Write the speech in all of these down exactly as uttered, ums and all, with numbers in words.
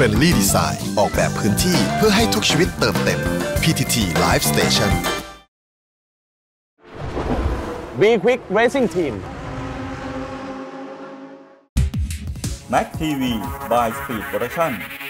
Friendly Design ออกแบบพื้นที่เพื่อให้ทุกชีวิตเติมเต็ม พี ที ที Live Station Be Quick Racing Team Max ที วี by Speed Production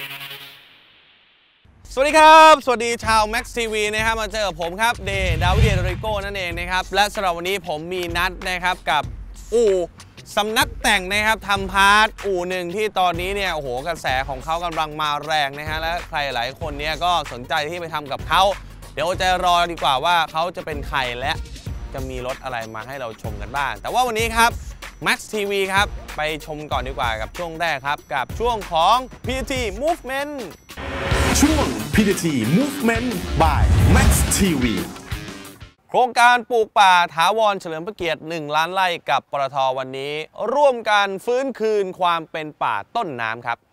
สวัสดีครับสวัสดีชาว Max ที วี นะครับมาเจอกับผมครับเดดาวิด โดริโก้นั่นเองนะครับและสำหรับวันนี้ผมมีนัดนะครับกับอู่สำนักแต่งนะครับทำพาร์ทอู่หนึ่งที่ตอนนี้เนี่ยโอ้โหกระแสของเขากำลังมาแรงนะฮะและใครหลายคนเนี่ยก็สนใจที่ไปทำกับเขาเดี๋ยวจะรอดีกว่าว่าเขาจะเป็นใครและจะมีรถอะไรมาให้เราชมกันบ้างแต่ว่าวันนี้ครับ Max ที วี ครับไปชมก่อนดีกว่ากับช่วงแรกครับกับช่วงของ พี ที ที Movement ช่วง พี ที ที Movement by Max ที วีโครงการปลูกป่าถาวรเฉลิมพระเกียรติหนึ่งล้านไร่กับปตท.วันนี้ร่วมกันฟื้นคืนความเป็นป่าต้นน้ำครับ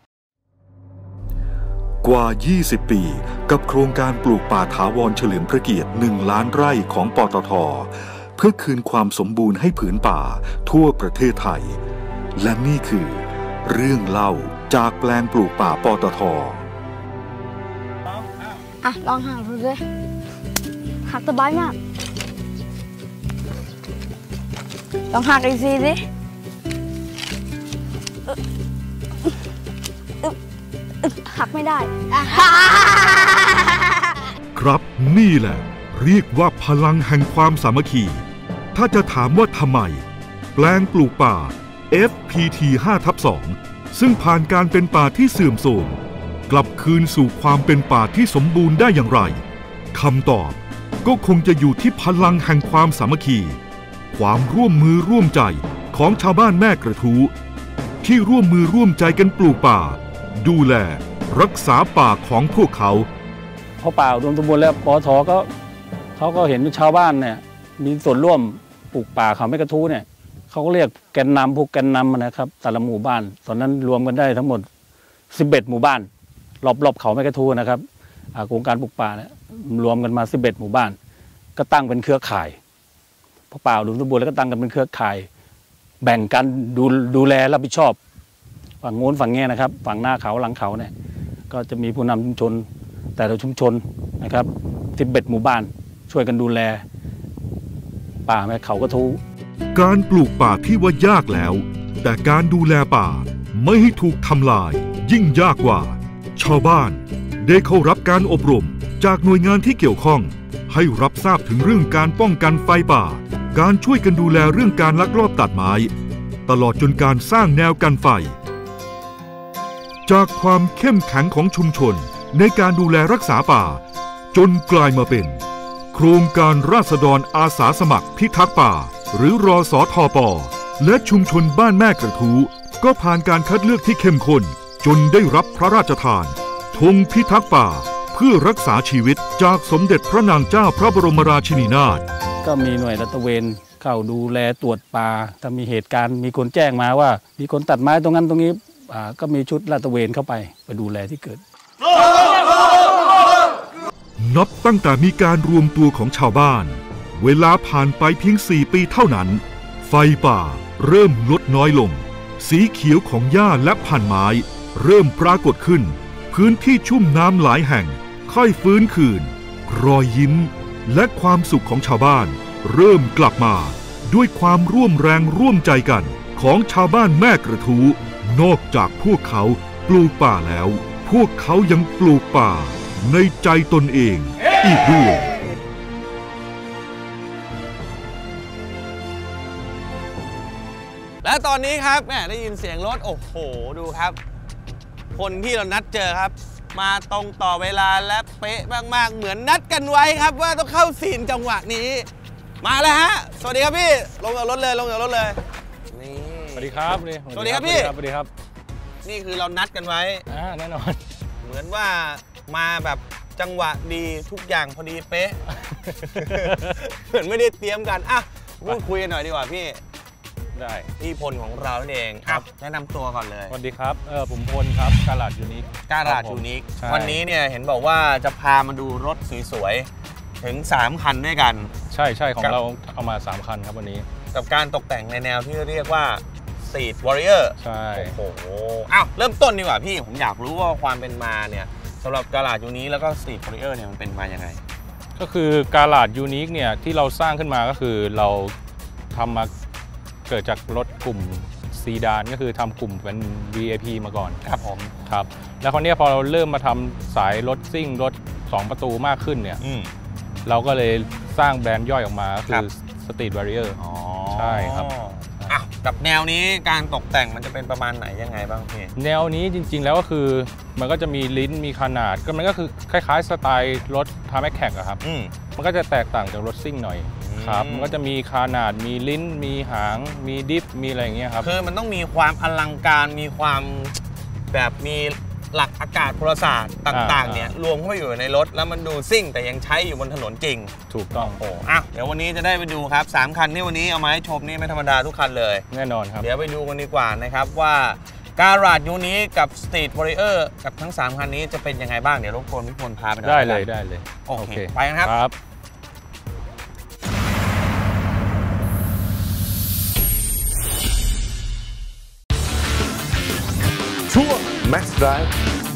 กว่ายี่สิบปีกับโครงการปลูกป่าถาวรเฉลิมพระเกียรติหนึ่งล้านไร่ของปตท.เพื่อคืนความสมบูรณ์ให้ผืนป่าทั่วประเทศไทยและนี่คือเรื่องเล่าจากแปลงปลูกป่าปตท. อ่ะลองหักดูเลยหักสบายมากลองหักอีกทีสิหักไม่ได้ครับนี่แหละเรียกว่าพลังแห่งความสามัคคีถ้าจะถามว่าทำไมแปลงปลูกป่า เอฟ พี ที ห้าทับสอง ซึ่งผ่านการเป็นป่าที่เสื่อมโทรมกลับคืนสู่ความเป็นป่าที่สมบูรณ์ได้อย่างไรคำตอบก็คงจะอยู่ที่พลังแห่งความสามัคคีความร่วมมือร่วมใจของชาวบ้านแม่กระทู้ที่ร่วมมือร่วมใจกันปลูกป่าดูแลรักษาป่าของพวกเขาพอป่ารวมสมบูรณ์แล้วปตท.ก็เขาก็เห็นชาวบ้านเนี่ยมีส่วนร่วมปลูกป่าเขาแม่กระทู้เนี่ยเขาก็เรียกแกนนำพวกแกนนำนะครับแต่ละหมู่บ้านตอนนั้นรวมกันได้ทั้งหมดสิบเอ็ดหมู่บ้านรอบๆเขาแม่กระทู้นะครับโครงการปลูกป่าเนี่ยรวมกันมาสิบเอ็ดหมู่บ้านก็ตั้งเป็นเครือข่ายพอป่ารวมสมบูรณ์แล้วก็ตั้งกันเป็นเครือข่ายแบ่งกันดูดูแลรับผิดชอบฝั่งโน้นฝั่งแง่นะครับฝั่งหน้าเขาหลังเขาเนี่ยก็จะมีผู้นำชุมชนแต่ละชุมชนนะครับสิบเอ็ดหมู่บ้านช่วยกันดูแลป่าแม่เขากระทู้การปลูกป่าที่ว่ายากแล้วแต่การดูแลป่าไม่ให้ถูกทำลายยิ่งยากกว่าชาวบ้านได้เข้ารับการอบรมจากหน่วยงานที่เกี่ยวข้องให้รับทราบถึงเรื่องการป้องกันไฟป่าการช่วยกันดูแลเรื่องการลักลอบตัดไม้ตลอดจนการสร้างแนวกันไฟจากความเข้มแข็งของชุมชนในการดูแลรักษาป่าจนกลายมาเป็นโครงการราษฎรอาสาสมัครพิทักษ์ป่าหรือรสทป.และชุมชนบ้านแม่กระทู้ก็ผ่านการคัดเลือกที่เข้มข้นจนได้รับพระราชทานธงพิทักษ์ป่าเพื่อรักษาชีวิตจากสมเด็จพระนางเจ้าพระบรมราชินีนาถก็มีหน่วยลาดตระเวนเข้าดูแลตรวจป่าถ้ามีเหตุการณ์มีคนแจ้งมาว่ามีคนตัดไม้ตรงนั้นตรงนี้ก็มีชุดลาดตระเวนเข้าไปไปดูแลที่เกิดนับตั้งแต่มีการรวมตัวของชาวบ้านเวลาผ่านไปเพียงสี่ปีเท่านั้นไฟป่าเริ่มลดน้อยลงสีเขียวของหญ้าและพันไม้เริ่มปรากฏขึ้นพื้นที่ชุ่มน้ำหลายแห่งค่อยฟื้นคืนรอยยิ้มและความสุขของชาวบ้านเริ่มกลับมาด้วยความร่วมแรงร่วมใจกันของชาวบ้านแม่กระทู้นอกจากพวกเขาปลูกป่าแล้วพวกเขายังปลูกป่าในใจตนเองอีกด้วยและตอนนี้ครับแม่ได้ยินเสียงรถโอ้โหดูครับคนที่เรานัดเจอครับมาตรงต่อเวลาและเป๊ะมากๆเหมือนนัดกันไว้ครับว่าต้องเข้าซีนจังหวะนี้มาแล้วฮะสวัสดีครับพี่ลงจากรถเลยลงจากรถเลยนี่สวัสดีครับสวัสดีครับพี่สวัสดีครับนี่คือเรานัดกันไว้อ่าแน่นอนเหมือนว่ามาแบบจังหวะดีทุกอย่างพอดีเป๊ะเหมือนไม่ได้เตรียมกันอ่ะพูดคุยกันหน่อยดีกว่าพี่ได้พี่พลของเราเองครับแนะนำตัวก่อนเลยสวัสดีครับเออผมพลครับกาลาดยูนิคกาลาดยูนิควันนี้เนี่ยเห็นบอกว่าจะพามาดูรถสวยๆถึงสามคันด้วยกันใช่ใช่ของเราเอามาสามคันครับวันนี้กับการตกแต่งในแนวที่เรียกว่า Street Warrior ใช่โอ้โหอ้าวเริ่มต้นดีกว่าพี่ผมอยากรู้ว่าความเป็นมาเนี่ยสำหรับกาลาดยูนิคแล้วก็ Street Warrior เนี่ยมันเป็นมายังไงก็คือกาลาดยูนิคเนี่ยที่เราสร้างขึ้นมาก็คือเราทำมาเกิดจากรถกลุ่มซีดานก็คือทำกลุ่มเป็น วี ไอ พี มาก่อนครับผมครับแล้วคราวนี้พอเราเริ่มมาทำสายรถซิ่งรถสองประตูมากขึ้นเนี่ยเราก็เลยสร้างแบรนด์ย่อยออกมาก็คือ Street Warrior ใช่ครับกับแนวนี้การตกแต่งมันจะเป็นประมาณไหนยังไงบ้างพี่แนวนี้จริงๆแล้วก็คือมันก็จะมีลิ้นมีขนาดก็มันก็คือคล้ายๆสไตล์รถทาร์แม็กแข่งอะครับมันก็จะแตกต่างจากรถซิ่งหน่อยครับมันก็จะมีขนาดมีลิ้นมีหางมีดิฟมีอะไรอย่างเงี้ยครับคือมันต้องมีความอลังการมีความแบบมีหลักอากาศพลศาสตร์ต่างๆเนี่ยรวมเข้าไปอยู่ในรถแล้วมันดูซิ่งแต่ยังใช้อยู่บนถนนจริงถูกต้องโอ้อ่ะเดี๋ยววันนี้จะได้ไปดูครับสามคันที่วันนี้เอามาให้ชมนี่ไม่ธรรมดาทุกคันเลยแน่นอนครับเดี๋ยวไปดูกันดีกว่านะครับว่าการาดยูนิคกับ Street Warrior กับทั้งสามคันนี้จะเป็นยังไงบ้างเดี๋ยวรบกวนพี่พลพาไปหน่อยได้เลยได้เลยโอเคไปกันครับช่วง Max Drive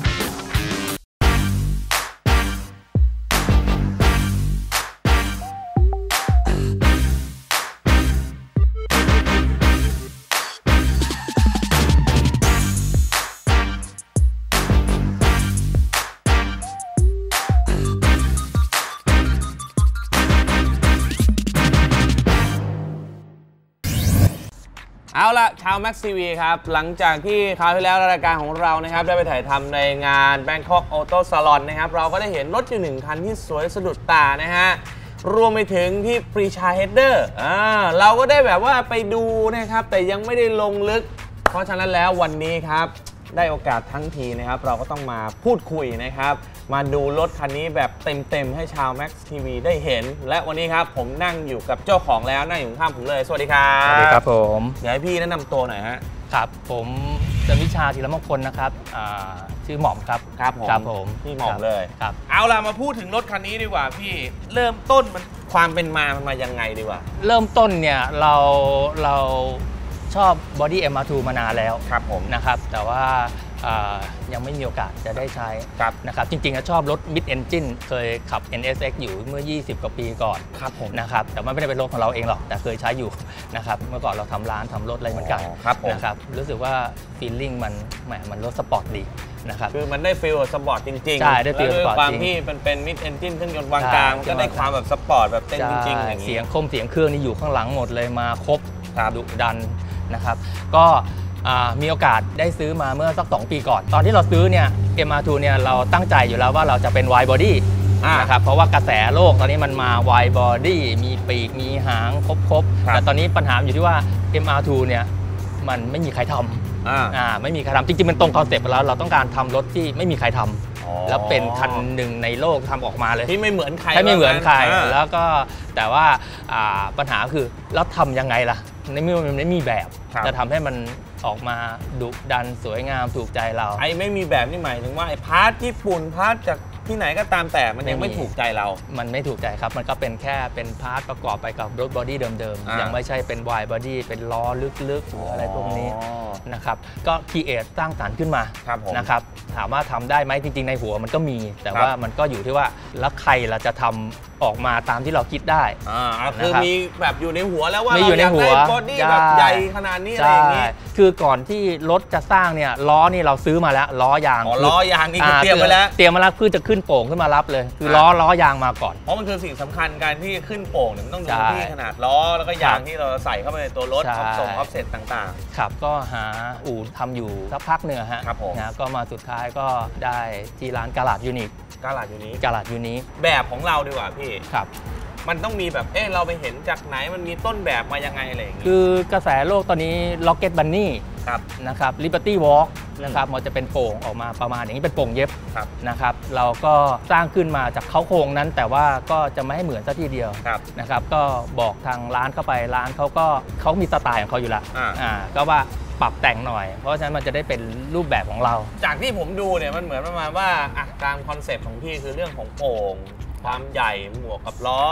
เอาละชาว Max ที วี ครับหลังจากที่คราวที่แล้วรายการของเรานะครับได้ไปถ่ายทำในงาน Bangkok Auto Salon นะครับเราก็ได้เห็นรถอยู่หนึ่งคันที่สวยสะดุดตานะฮะรวมไปถึงพี่ปรีชาเฮดเดอร์อ่าเราก็ได้แบบว่าไปดูนะครับแต่ยังไม่ได้ลงลึกเพราะฉะนั้นแล้ววันนี้ครับได้โอกาสทั้งทีนะครับเราก็ต้องมาพูดคุยนะครับมาดูรถคันนี้แบบเต็มๆให้ชาว Max ที วี ได้เห็นและวันนี้ครับผมนั่งอยู่กับเจ้าของแล้วนั่งอยู่ข้างผมเลยสวัสดีครับสวัสดีครับผมเดี๋ยวให้พี่แนะนำตัวหน่อยฮะครับผมเจริญวิชาธีรมงคลนะครับชื่อหม่อมครับครับผมครับผมพี่หม่อมเลยครับเอาล่ะมาพูดถึงรถคันนี้ดีกว่าพี่เริ่มต้นมันความเป็นมามันมายังไงดีกว่าเริ่มต้นเนี่ยเราเราชอบ Body เอ็ม อาร์ ทู มานานแล้วครับผมนะครับแต่ว่ายังไม่มีโอกาสจะได้ใช้นะครับจริงๆชอบรถ Mid Engine เคยขับ เอ็น เอส เอ็กซ์ อยู่เมื่อยี่สิบกว่าปีก่อนครับผมนะครับแต่ไม่ได้เป็นรถของเราเองหรอกแต่เคยใช้อยู่นะครับเมื่อก่อนเราทำร้านทำรถอะไรเหมือนกันนะครับรู้สึกว่าฟีลลิ่งมันแหมมันรถสปอร์ตดีนะครับคือมันได้ฟีลสปอร์ตจริงๆใช่ได้ฟีลสปอร์ตจริงความที่มันเป็น Mid Engine เครื่องยนต์วางกลางก็ได้ความแบบสปอร์ตแบบเต้นจริงๆอย่างนี้เสียงคมเสียงเครื่องนี่อยู่ข้างหลังหมดเลยมาครบดุดันนะครับก็มีโอกาสได้ซื้อมาเมื่อสักสองปีก่อนตอนที่เราซื้อเนี่ย เอ็ม อาร์ ทู เนี่ยเราตั้งใจอยู่แล้วว่าเราจะเป็น Wide Body นะครับเพราะว่ากระแสโลกตอนนี้มันมา Wide Body มีปีกมีหางครบๆแต่ตอนนี้ปัญหาอยู่ที่ว่า เอ็ม อาร์ ทู เนี่ยมันไม่มีใครทำอ่าไม่มีใครทำจริงๆมันตรงคอนเซ็ปต์แล้วเราต้องการทำรถที่ไม่มีใครทำแล้วเป็นคันหนึ่งในโลกทำออกมาเลยที่ไม่เหมือนใครที่ไม่เหมือนใครแล้วก็แต่ว่าปัญหาคือแล้วทำยังไงล่ะในเมื่อมันไม่มีแบบจะทำให้มันออกมาดุดันสวยงามถูกใจเราไอ้ไม่มีแบบนี่หมายถึงว่าไอ้พาร์ทญี่ปุ่นพาร์ทจากที่ไหนก็ตามแต่มันยังไม่ถูกใจเรามันไม่ถูกใจครับมันก็เป็นแค่เป็นพาร์ทประกอบไปกับรถบอดี้เดิมๆยังไม่ใช่เป็น Wide Body เป็นล้อลึกๆหรืออะไรพวกนี้นะครับก็ครีเอทสร้างสรรค์ขึ้นมานะครับถามว่าทำได้ไหมจริงๆในหัวมันก็มีแต่ว่ามันก็อยู่ที่ว่าแล้วใครเราจะทำออกมาตามที่เราคิดได้อ่าคือมีแบบอยู่ในหัวแล้วว่าเราอยากได้บอดี้แบบใหญ่ขนาดนี้อะไรอย่างนี้คือก่อนที่รถจะสร้างเนี่ยล้อนี่เราซื้อมาแล้วล้อยางล้อยางนี่เตรียมไว้แล้วเตรียมมาแล้วเพื่อจะขึ้นโป่งขึ้นมารับเลยคือล้อล้อยางมาก่อนเพราะมันคือสิ่งสำคัญการที่ขึ้นโป่งเนี่ยมันต้องดูที่ขนาดล้อแล้วก็ยางที่เราใส่เข้าไปในตัวรถออฟส่งออฟเซ็ตต่างๆครับก็หาอู่ทำอยู่สักพักหนึ่งฮะนะก็มาสุดท้ายก็ได้ที่ร้านกาลาดยูนิคกาลาดยูนิคกาลาดยูนิคแบบของเราดีกว่าพี่ครับมันต้องมีแบบเออเราไปเห็นจากไหนมันมีต้นแบบมายังไงอะไรอย่างงี้คือกระแสโลกตอนนี้ Rocket Bunny ครับนะครับ Liberty Walk นะครับมันจะเป็นโป่งออกมาประมาณอย่างนี้เป็นโป่งเย็บนะครับเราก็สร้างขึ้นมาจากเขาโครงนั้นแต่ว่าก็จะไม่ให้เหมือนซะทีเดียวนะครับก็บอกทางร้านเข้าไปร้านเขาก็เขามีสไตล์ของเขาอยู่แล้วอ่าก็ว่าปรับแต่งหน่อยเพราะฉะนั้นมันจะได้เป็นรูปแบบของเราจากที่ผมดูเนี่ยมันเหมือนประมาณว่าอ่ะตามคอนเซ็ปต์ของพี่คือเรื่องของโป่งความใหญ่บวกกับล้อ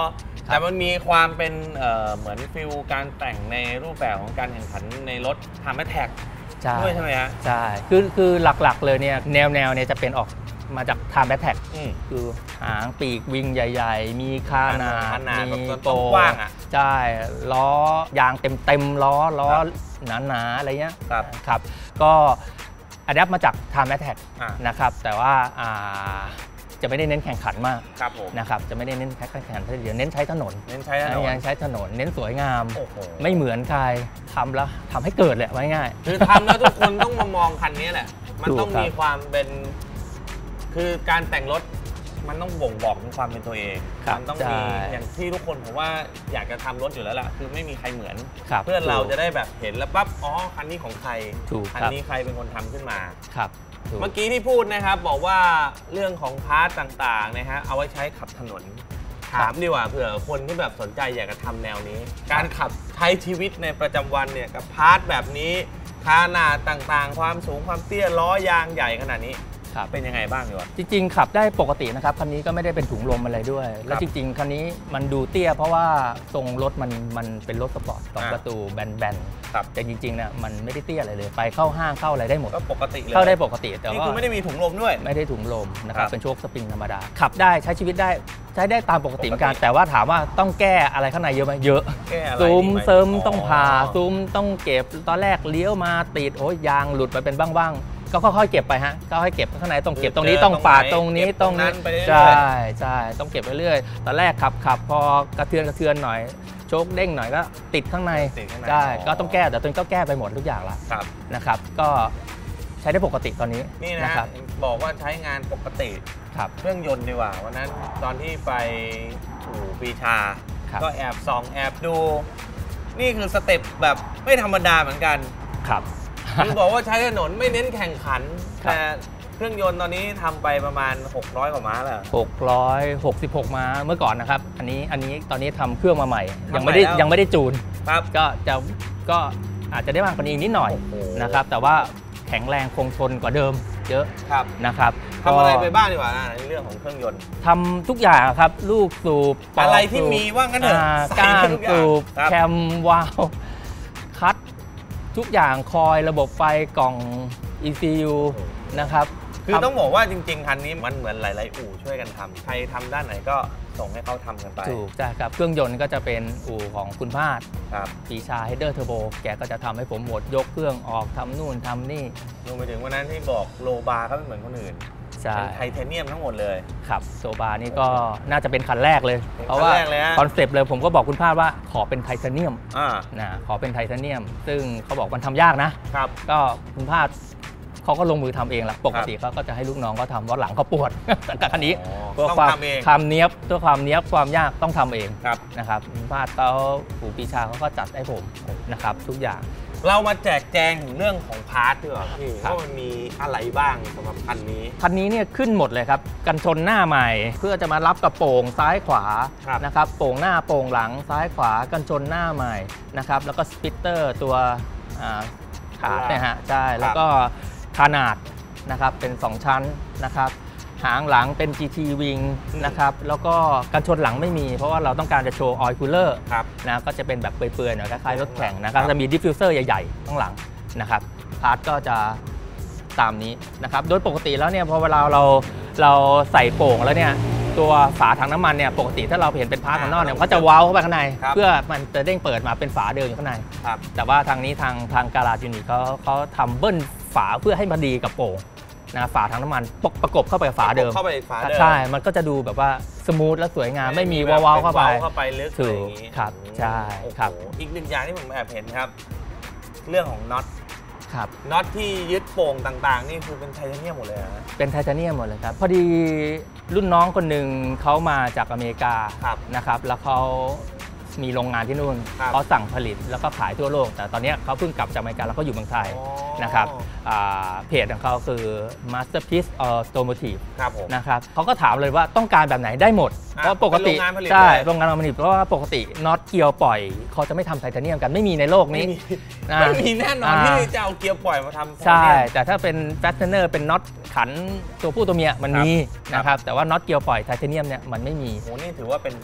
แต่มันมีความเป็นเอ่อเหมือนฟิลการแต่งในรูปแบบของการแข่งขันในรถทำแมทแท็กด้วยใช่ไหมฮะใช่คือคือหลักๆเลยเนี่ยแนวแนวเนี่ยจะเป็นออกมาจากไทม์แบทแท็กคือหางปีกวิงใหญ่ๆมีคานามีโปรกว้างอ่ะใช่ล้อยางเต็มๆล้อล้อหนาๆอะไรเงี้ยครับก็อัดแอปมาจากไทม์แบทแท็กนะครับแต่ว่าจะไม่ได้เน้นแข่งขันมากนะครับจะไม่ได้เน้นแข่งขันเดี๋ยวเน้นใช้ถนนเน้นใช้ถนนใช้ถนนเน้นสวยงามไม่เหมือนใครทำแล้วทำให้เกิดแหละไว้ง่ายคือทำแล้วทุกคนต้องมามองคันนี้แหละมันต้องมีความเป็นคือการแต่งรถมันต้องบ่งบอกถึงความเป็นตัวเองมันต้องมีอย่างที่ทุกคนผมว่าอยากจะทำรถอยู่แล้วล่ะคือไม่มีใครเหมือนเพื่อนเราจะได้แบบเห็นแล้วปั๊บอ๋อคันนี้ของใครคันนี้ใครเป็นคนทำขึ้นมาครับเมื่อกี้ที่พูดนะครับบอกว่าเรื่องของพาร์ทต่างๆนะฮะเอาไว้ใช้ขับถนนถามดีกว่าเผื่อคนที่แบบสนใจอยากจะทำแนวนี้การขับใช้ชีวิตในประจำวันเนี่ยกับพาร์ทแบบนี้ขนาดต่างๆความสูงความเตี้ยล้อยางใหญ่ขนาดนี้เป็นยังไงบ้างดีวะจริงๆขับได้ปกตินะครับคันนี้ก็ไม่ได้เป็นถุงลมอะไรด้วยแล้วจริงๆคันนี้มันดูเตี้ยเพราะว่าทรงรถมันมันเป็นรถสปอร์ตสองประตูแบนๆแต่จริงๆเนี่ยมันไม่ได้เตี้ยอะไรเลยไปเข้าห้างเข้าอะไรได้หมดก็ปกติเลยเข้าได้ปกติแต่ว่านี่คือไม่ได้มีถุงลมด้วยไม่ได้ถุงลมนะครับเป็นโชคสปริงธรรมดาขับได้ใช้ชีวิตได้ใช้ได้ตามปกติเหมือนกันแต่ว่าถามว่าต้องแก้อะไรข้างในเยอะไหมเยอะซูมเซิร์มต้องผ่าซูมต้องเก็บตอนแรกเลี้ยวมาติดโอ้ยยางหลุดไปเป็นบ้างๆก็ค่อยๆเก็บไปฮะก็ค่อยเก็บข้างในต้องเก็บตรงนี้ต้องปาดตรงนี้ตรงนี้ใช่ใช่ต้องเก็บไปเรื่อยตอนแรกขับขับพอกระเทือนกระเทือนหน่อยโชคเด้งหน่อยก็ติดข้างในใช่ก็ต้องแก้แต่ตอนนี้ก็แก้ไปหมดทุกอย่างละนะครับก็ใช้ได้ปกติตอนนี้นี่นะครับบอกว่าใช้งานปกติเครื่องยนต์ดีกว่าวันนั้นตอนที่ไปอู่ปรีชาก็แอบส่องแอบดูนี่คือสเต็ปแบบไม่ธรรมดาเหมือนกันครับคือบอกว่าใช้ถนนไม่เน้นแข่งขันแต่เครื่องยนต์ตอนนี้ทำไปประมาณหกร้อยกว่าม้าแล้วหกร้อยหกสิบหกม้าเมื่อก่อนนะครับอันนี้อันนี้ตอนนี้ทำเครื่องมาใหม่ยังไม่ได้ยังไม่ได้จูนก็จะก็อาจจะได้มากกว่านี้นิดหน่อยนะครับแต่ว่าแข็งแรงคงทนกว่าเดิมเยอะนะครับทำอะไรไปบ้างดีกว่าในเรื่องของเครื่องยนต์ทำทุกอย่างครับลูกสูบอะไรที่มีว่างั้นเถอะก้านสูบแคมวาล์วคัททุกอย่างคอยระบบไฟกล่อง อี ซี ยู นะครับคือต้องบอกว่าจริงๆคันนี้มันเหมือนหลายๆอู่ช่วยกันทำใครทำด้านไหนก็ส่งให้เขาทำกันไปถูกใช่ครับเครื่องยนต์ก็จะเป็นอู่ของคุณพาดปรีชาเฮดเดอร์เทอร์โบแกก็จะทำให้ผมหมดยกเครื่องออกทำนู่นทำนี่รวมไปถึงวันนั้นที่บอกโลบาร์ก็ไม่เหมือนคนอื่นเป็นไทเทเนียมทั้งหมดเลยครับโซบานี่ก็น่าจะเป็นคันแรกเลยเพราะว่าคอนเซปต์เลยผมก็บอกคุณพาดว่าขอเป็นไทเทเนียมนะขอเป็นไทเทเนียมซึ่งเขาบอกมันทำยากนะครับก็คุณพาดเขาก็ลงมือทำเองละปกติเขาก็จะให้ลูกน้องเขาทำเพราะหลังเขาปวดแต่คันนี้เพื่อความความเนี้ยบตัวความเนี้ยบความยากต้องทำเองนะครับคุณพาดเขาปู่ปีชาเขาก็จัดให้ผมนะครับทุกอย่างเรามาแจกแจงถึงเรื่องของพาร์ทด้วยพี่ว่ามันมีอะไรบ้างสำหรับคันนี้คันนี้เนี่ยขึ้นหมดเลยครับกันชนหน้าใหม่เพื่อจะมารับกระโปรงซ้ายขวานะครับโปร่งหน้าโปร่งหลังซ้ายขวากันชนหน้าใหม่นะครับแล้วก็สปิตเตอร์ตัวขาดเนี่ยฮะใช่แล้วก็ขนาดนะครับเป็นสองชั้นนะครับหางหลังเป็น จี ที Wing นะครับแล้วก็กันชนหลังไม่มีเพราะว่าเราต้องการจะโชว์ออยล์คูลเลอร์นะก็จะเป็นแบบเปื่อยๆหน่อยคล้ายๆรถแข่งนะครับจะมีดิฟฟิวเซอร์ใหญ่ๆข้างหลังนะครับพาร์ทก็จะตามนี้นะครับโดยปกติแล้วเนี่ยพอเวลาเราเราใส่โป่งแล้วเนี่ยตัวฝาถังน้ำมันเนี่ยปกติถ้าเราเห็นเป็นพาร์ทข้างนอกเนี่ยเขาจะเว้าเข้าไปข้างในเพื่อมันจะเด้งเปิดมาเป็นฝาเดิมอยู่ข้างในแต่ว่าทางนี้ทางทางการาจยูนิตเขาเขาทำเบิ้ลฝาเพื่อให้มันดีกับโป่งนะฝาถังน้ำมันประกบเข้าไปกับฝาเดิมเข้าไปฝาเดิมใช่มันก็จะดูแบบว่าสมูทและสวยงามไม่มีว้าวๆเข้าไปเข้าไปลึกอะไรอย่างนี้ครับใช่ครับอีกหนึ่งอย่างที่ผมแอบเห็นครับเรื่องของน็อตครับน็อตที่ยึดโป่งต่างๆนี่คือเป็นไทเทเนียมหมดเลยนะเป็นไทเทเนียมหมดเลยครับพอดีรุ่นน้องคนหนึ่งเขามาจากอเมริกานะครับแล้วเขามีโรงงานที่นู่นเขาสั่งผลิตแล้วก็ขายทั่วโลกแต่ตอนนี้เขาเพิ่งกลับจากอเมริกาแล้วก็อยู่เมืองไทยนะครับเพจของเขาคือ Masterpiece Automotive นะครับเขาก็ถามเลยว่าต้องการแบบไหนได้หมดเพราะปกติใช่โรงงานผลิตเพราะว่าปกติน็อตเกียร์ปล่อยเขาจะไม่ทำไทเทเนียมกันไม่มีในโลกนี้ไม่มีแน่นอนที่จะเอาเกียร์ปล่อยมาทำใช่แต่ถ้าเป็นแฟชเนอร์เป็นน็อตขันตัวผู้ตัวเมียมันมีนะครับแต่ว่าน็อตเกียร์ปล่อยไทเทเนียมเนี่ยมันไม่มีโอ้นี่ถือว่าเป็น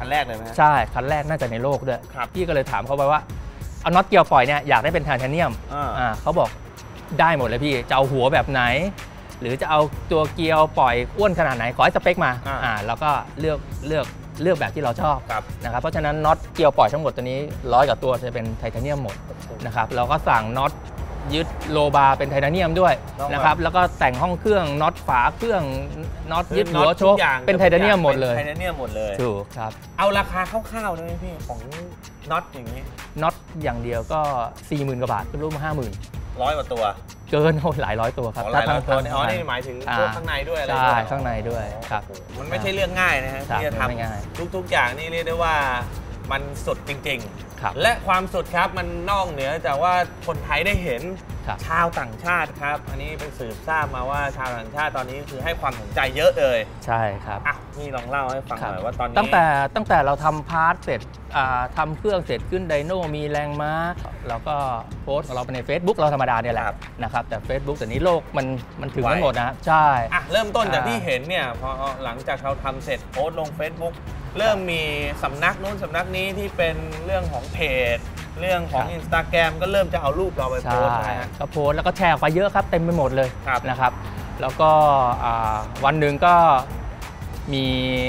คันแรกเลยไหมใช่คันแรกน่าจะในโลกด้วยพี่ก็เลยถามเขาไปว่าเอาน็อตเกียวปล่อยเนี่ยอยากได้เป็นไทเทเนียมอ่าเขาบอกได้หมดเลยพี่จะเอาหัวแบบไหนหรือจะเอาตัวเกียวปล่อยอ้วนขนาดไหนขอให้สเปคมาอ่าแล้วก็เลือกเลือกเลือกแบบที่เราชอบนะครับเพราะฉะนั้นน็อตเกียวปล่อยทั้งหมดตัวนี้ร้อยกว่าตัวจะเป็นไทเทเนียมหมดนะครับเราก็สั่งน็อตยึดโลบาร์เป็นไทเทเนียมด้วยนะครับแล้วก็แต่งห้องเครื่องน็อตฝาเครื่องน็อตยึดหัวโชคเป็นไทเทเนียมหมดเลยไทเทเนียมหมดเลยถูกครับเอาราคาคร่าวๆได้ไหมพี่ของน็อตอย่างนี้น็อตอย่างเดียวก็ สี่หมื่น กว่าบาทก็รู้มา ห้าหมื่นร้อยกว่าตัวเกินหลายร้อยตัวครับถ้าทั้งตัวอ๋อนี่หมายถึงพวกข้างในด้วยอะไรใช่ข้างในด้วยครับมันไม่ใช่เรื่องง่ายนะฮะที่จะทำทุกๆอย่างนี่เรียกได้ว่ามันสุดจริงๆและความสุดครับมันนอกเหนือจากว่าคนไทยได้เห็นชาวต่างชาติครับอันนี้เป็นสืบทราบมาว่าชาวต่างชาติตอนนี้คือให้ความสนใจเยอะเลยใช่ครับอ่ะนี่ลองเล่าให้ฟังหน่อยว่าตอนนี้ตั้งแต่ตั้งแต่เราทำพาร์ทเสร็จทำเครื่องเสร็จขึ้นไดโน่มีแรงม้าเราก็โพสต์ของเราไปใน Facebook เราธรรมดาเนี่ยแหละนะครับแต่ Facebook แต่นี้โลกมันมันถึงกันหมดนะใช่อ่ะเริ่มต้นจากที่เห็นเนี่ยพอหลังจากเราทำเสร็จโพสต์ลง Facebook เริ่มมีสำนักนู้นสำนักนี้ที่เป็นเรื่องของเพจเรื่องของ Instagram ก็เริ่มจะเอารูปเราไปโพสต์นะก็โพสต์แล้วก็แชร์ไปเยอะครับเต็มไปหมดเลยนะครับแล้วก็วันหนึ่งก็มี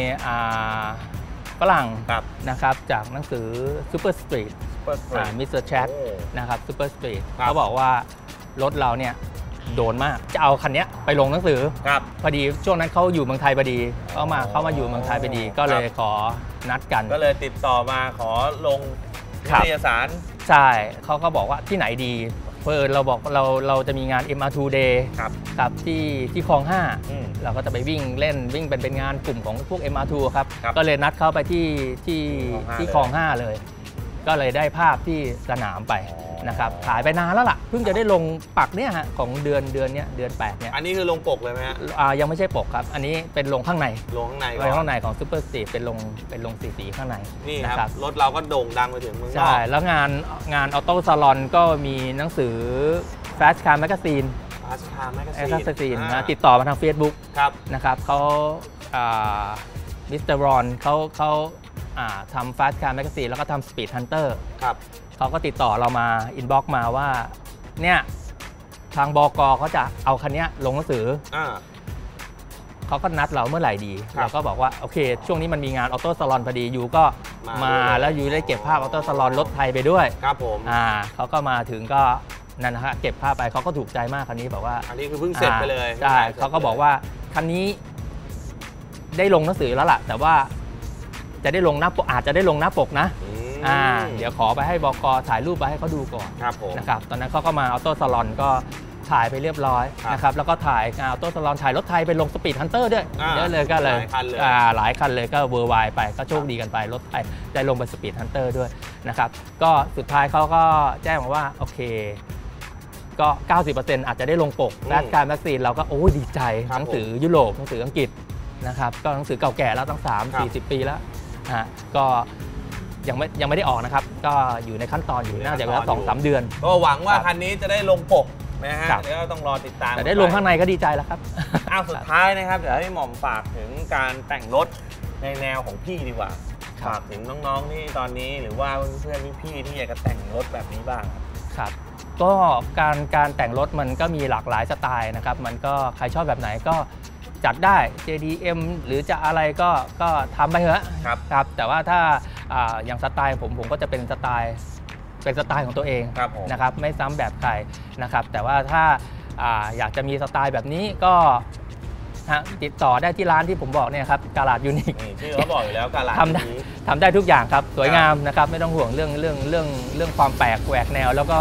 ฝรั่งนะครับจากหนังสือ Super Street มิสเตอร์แชทนะครับ Super Street เขาบอกว่ารถเราเนี่ยโดนมากจะเอาคันนี้ไปลงหนังสือพอดีช่วงนั้นเขาอยู่เมืองไทยพอดีเขามาเขามาอยู่เมืองไทยพอดีก็เลยขอนัดกันก็เลยติดต่อมาขอลงนิตยสารใช่เขาก็บอกว่าที่ไหนดีเพื่อเราบอกเราเราจะมีงาน เอ็ม อาร์ ทู Day ครับที่ที่คลองห้าเราก็จะไปวิ่งเล่นวิ่งเป็นเป็นงานกลุ่มของพวก เอ็ม อาร์ ทู ครับก็เลยนัดเข้าไปที่ที่ที่คลองห้าเลยก็เลยได้ภาพที่สนามไปนะครับถ่ายไปนานแล้วล่ะเพิ่งจะได้ลงปักเนี่ยฮะของเดือนเดือนเนี้ยเดือนแปดเนี่ยอันนี้คือลงปกเลยไหมฮะอ่ายังไม่ใช่ปกครับอันนี้เป็นลงข้างในลงข้างในลงข้างในของซูเปอร์สตรีทเป็นลงเป็นลงสีสีข้างในนี่ครับรถเราก็โด่งดังไปถึงเมืองนอกใช่แล้วงานงานออโต้ซาลอนก็มีหนังสือ Fast Car Magazine Fast Car Magazine นะติดต่อมาทาง Facebook นะครับเขามิสเตอร์รอนเขาเขาทำ Fast Car Magazine แล้วก็ทำ Speed Hunter ครับเขาก็ติดต่อเรามาอินบ็อกซ์มาว่าเนี่ยทางบก.เขาจะเอาคันนี้ลงหนังสือเขาก็นัดเราเมื่อไหร่ดีเราก็บอกว่าโอเคช่วงนี้มันมีงานออโต้ซาลอนพอดียูก็มาแล้วยูได้เก็บภาพออโต้ซาลอนรถไทยไปด้วยครับผมอ่าเขาก็มาถึงก็นั่นนะฮะเก็บภาพไปเขาก็ถูกใจมากคันนี้บอกว่าอันนี้คือเพิ่งเสร็จไปเลยใช่เขาก็บอกว่าคันนี้ได้ลงหนังสือแล้วล่ะแต่ว่าจะได้ลงหน้าปกอาจจะได้ลงหน้าปกนะอ่าเดี๋ยวขอไปให้บก.ถ่ายรูปไปให้เขาดูก่อนนะครับตอนนั้นเขาก็มาออโต้ซาลอนก็ถ่ายไปเรียบร้อยนะครับแล้วก็ถ่ายงานออโต้ซาลอนถ่ายรถไทยไปลงสปีดฮันเตอร์ด้วยเยอะเลยก็เลยหลายคันเลยก็เวอร์ไวไปก็โชคดีกันไปรถไทยได้ลงไปสปีดฮันเตอร์ด้วยนะครับก็สุดท้ายเขาก็แจ้งมาว่าโอเคก็ เก้าสิบเปอร์เซ็นต์ อาจจะได้ลงปกแฟชการ์แมกซีนเราก็โอ้ดีใจหนังสือยุโรปหนังสืออังกฤษนะครับก็หนังสือเก่าแก่แล้วตั้ง สามสี่สิบ ปีแล้วฮะก็ยังไม่ยังไม่ได้ออกนะครับก็อยู่ในขั้นตอนอยู่น่าจะประมาณ สองสาม เดือนก็หวังว่าคันนี้จะได้ลงปกนะฮะเดี๋ยวต้องรอติดตามแต่ได้ลงข้างในก็ดีใจแล้วครับอ้าวสุดท้ายนะครับเดี๋ยวให้หม่อมฝากถึงการแต่งรถในแนวของพี่ดีกว่าฝากถึงน้องๆที่ตอนนี้หรือว่าเพื่อนๆพี่ๆที่อยากจะแต่งรถแบบนี้บ้างครับก็การการแต่งรถมันก็มีหลากหลายสไตล์นะครับมันก็ใครชอบแบบไหนก็จัดได้ เจ ดี เอ็ม หรือจะอะไรก็ก็ทำไปเถอะครับครับแต่ว่าถ้าอย่างสไตล์ผมผมก็จะเป็นสไตล์เป็นสไตล์ของตัวเองนะครับไม่ซ้ำแบบใครนะครับแต่ว่าถ้าอยากจะมีสไตล์แบบนี้ก็ติดต่อได้ที่ร้านที่ผมบอกเนี่ยครับกาลาดยูนิคชื่อเขาบอกอยู่แล้วกาลาดทำได้ทำได้ทุกอย่างครับสวยงามนะครับไม่ต้องห่วงเรื่องเรื่องเรื่องเรื่องความแปลกแหวกแนวแล้วก็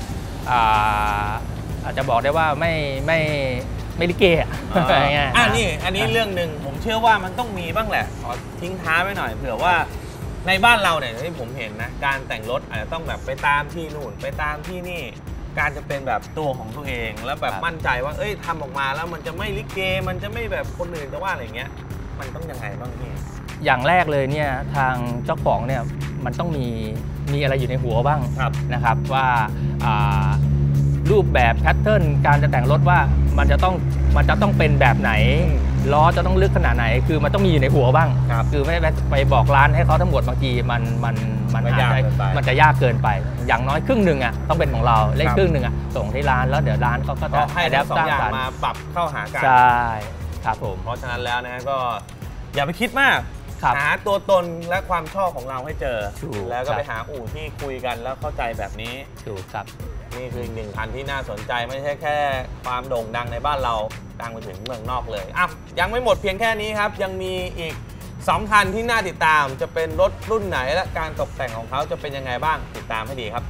อาจจะบอกได้ว่าไม่ไม่ไม่ลิเกอ่ะอ่านี่อันนี้เรื่องหนึ่งผมเชื่อว่ามันต้องมีบ้างแหละขอทิ้งท้ายไว้หน่อยเผื่อว่าในบ้านเราเนี่ยที่ผมเห็นนะการแต่งรถอาจจะต้องแบบไปตามที่นู่นไปตามที่นี่การจะเป็นแบบตัวของตัวเองแล้วแบบมั่นใจว่าเอ้ยทำออกมาแล้วมันจะไม่ลิเกมันจะไม่แบบคนอื่นจะว่าอะไรเงี้ยมันต้องยังไงบ้างพี่อย่างแรกเลยเนี่ยทางเจ้าของเนี่ยมันต้องมีมีอะไรอยู่ในหัวบ้างนะครับว่ารูปแบบแพทเทิร์นการจะแต่งรถว่ามันจะต้องมันจะต้องเป็นแบบไหนล้อจะต้องลึกขนาดไหนคือมันต้องมีอยู่ในหัวบ้างคือไม่ได้ไปบอกร้านให้เขาทั้งหมดบางทีมันมันมันอาจจะมันจะยากเกินไปอย่างน้อยครึ่งหนึ่งอ่ะต้องเป็นของเราเลขครึ่งหนึ่งอ่ะส่งที่ร้านแล้วเดี๋ยวร้านเขาก็จะให้ทั้งสองอย่างมาปรับเข้าหากันใช่ครับผมเพราะฉะนั้นแล้วนะก็อย่าไปคิดมากหาตัวตนและความชอบของเราให้เจอแล้วก็ไปหาอู่ที่คุยกันแล้วเข้าใจแบบนี้ถูกครับนี่คืออีกหนึ่งคันที่น่าสนใจไม่ใช่แค่ความโด่งดังในบ้านเราดังไปถึงเมืองนอกเลยอ่ะยังไม่หมดเพียงแค่นี้ครับยังมีอีกสองคันที่น่าติดตามจะเป็นรถรุ่นไหนและการตกแต่งของเขาจะเป็นยังไงบ้างติดตามให้ดีครับ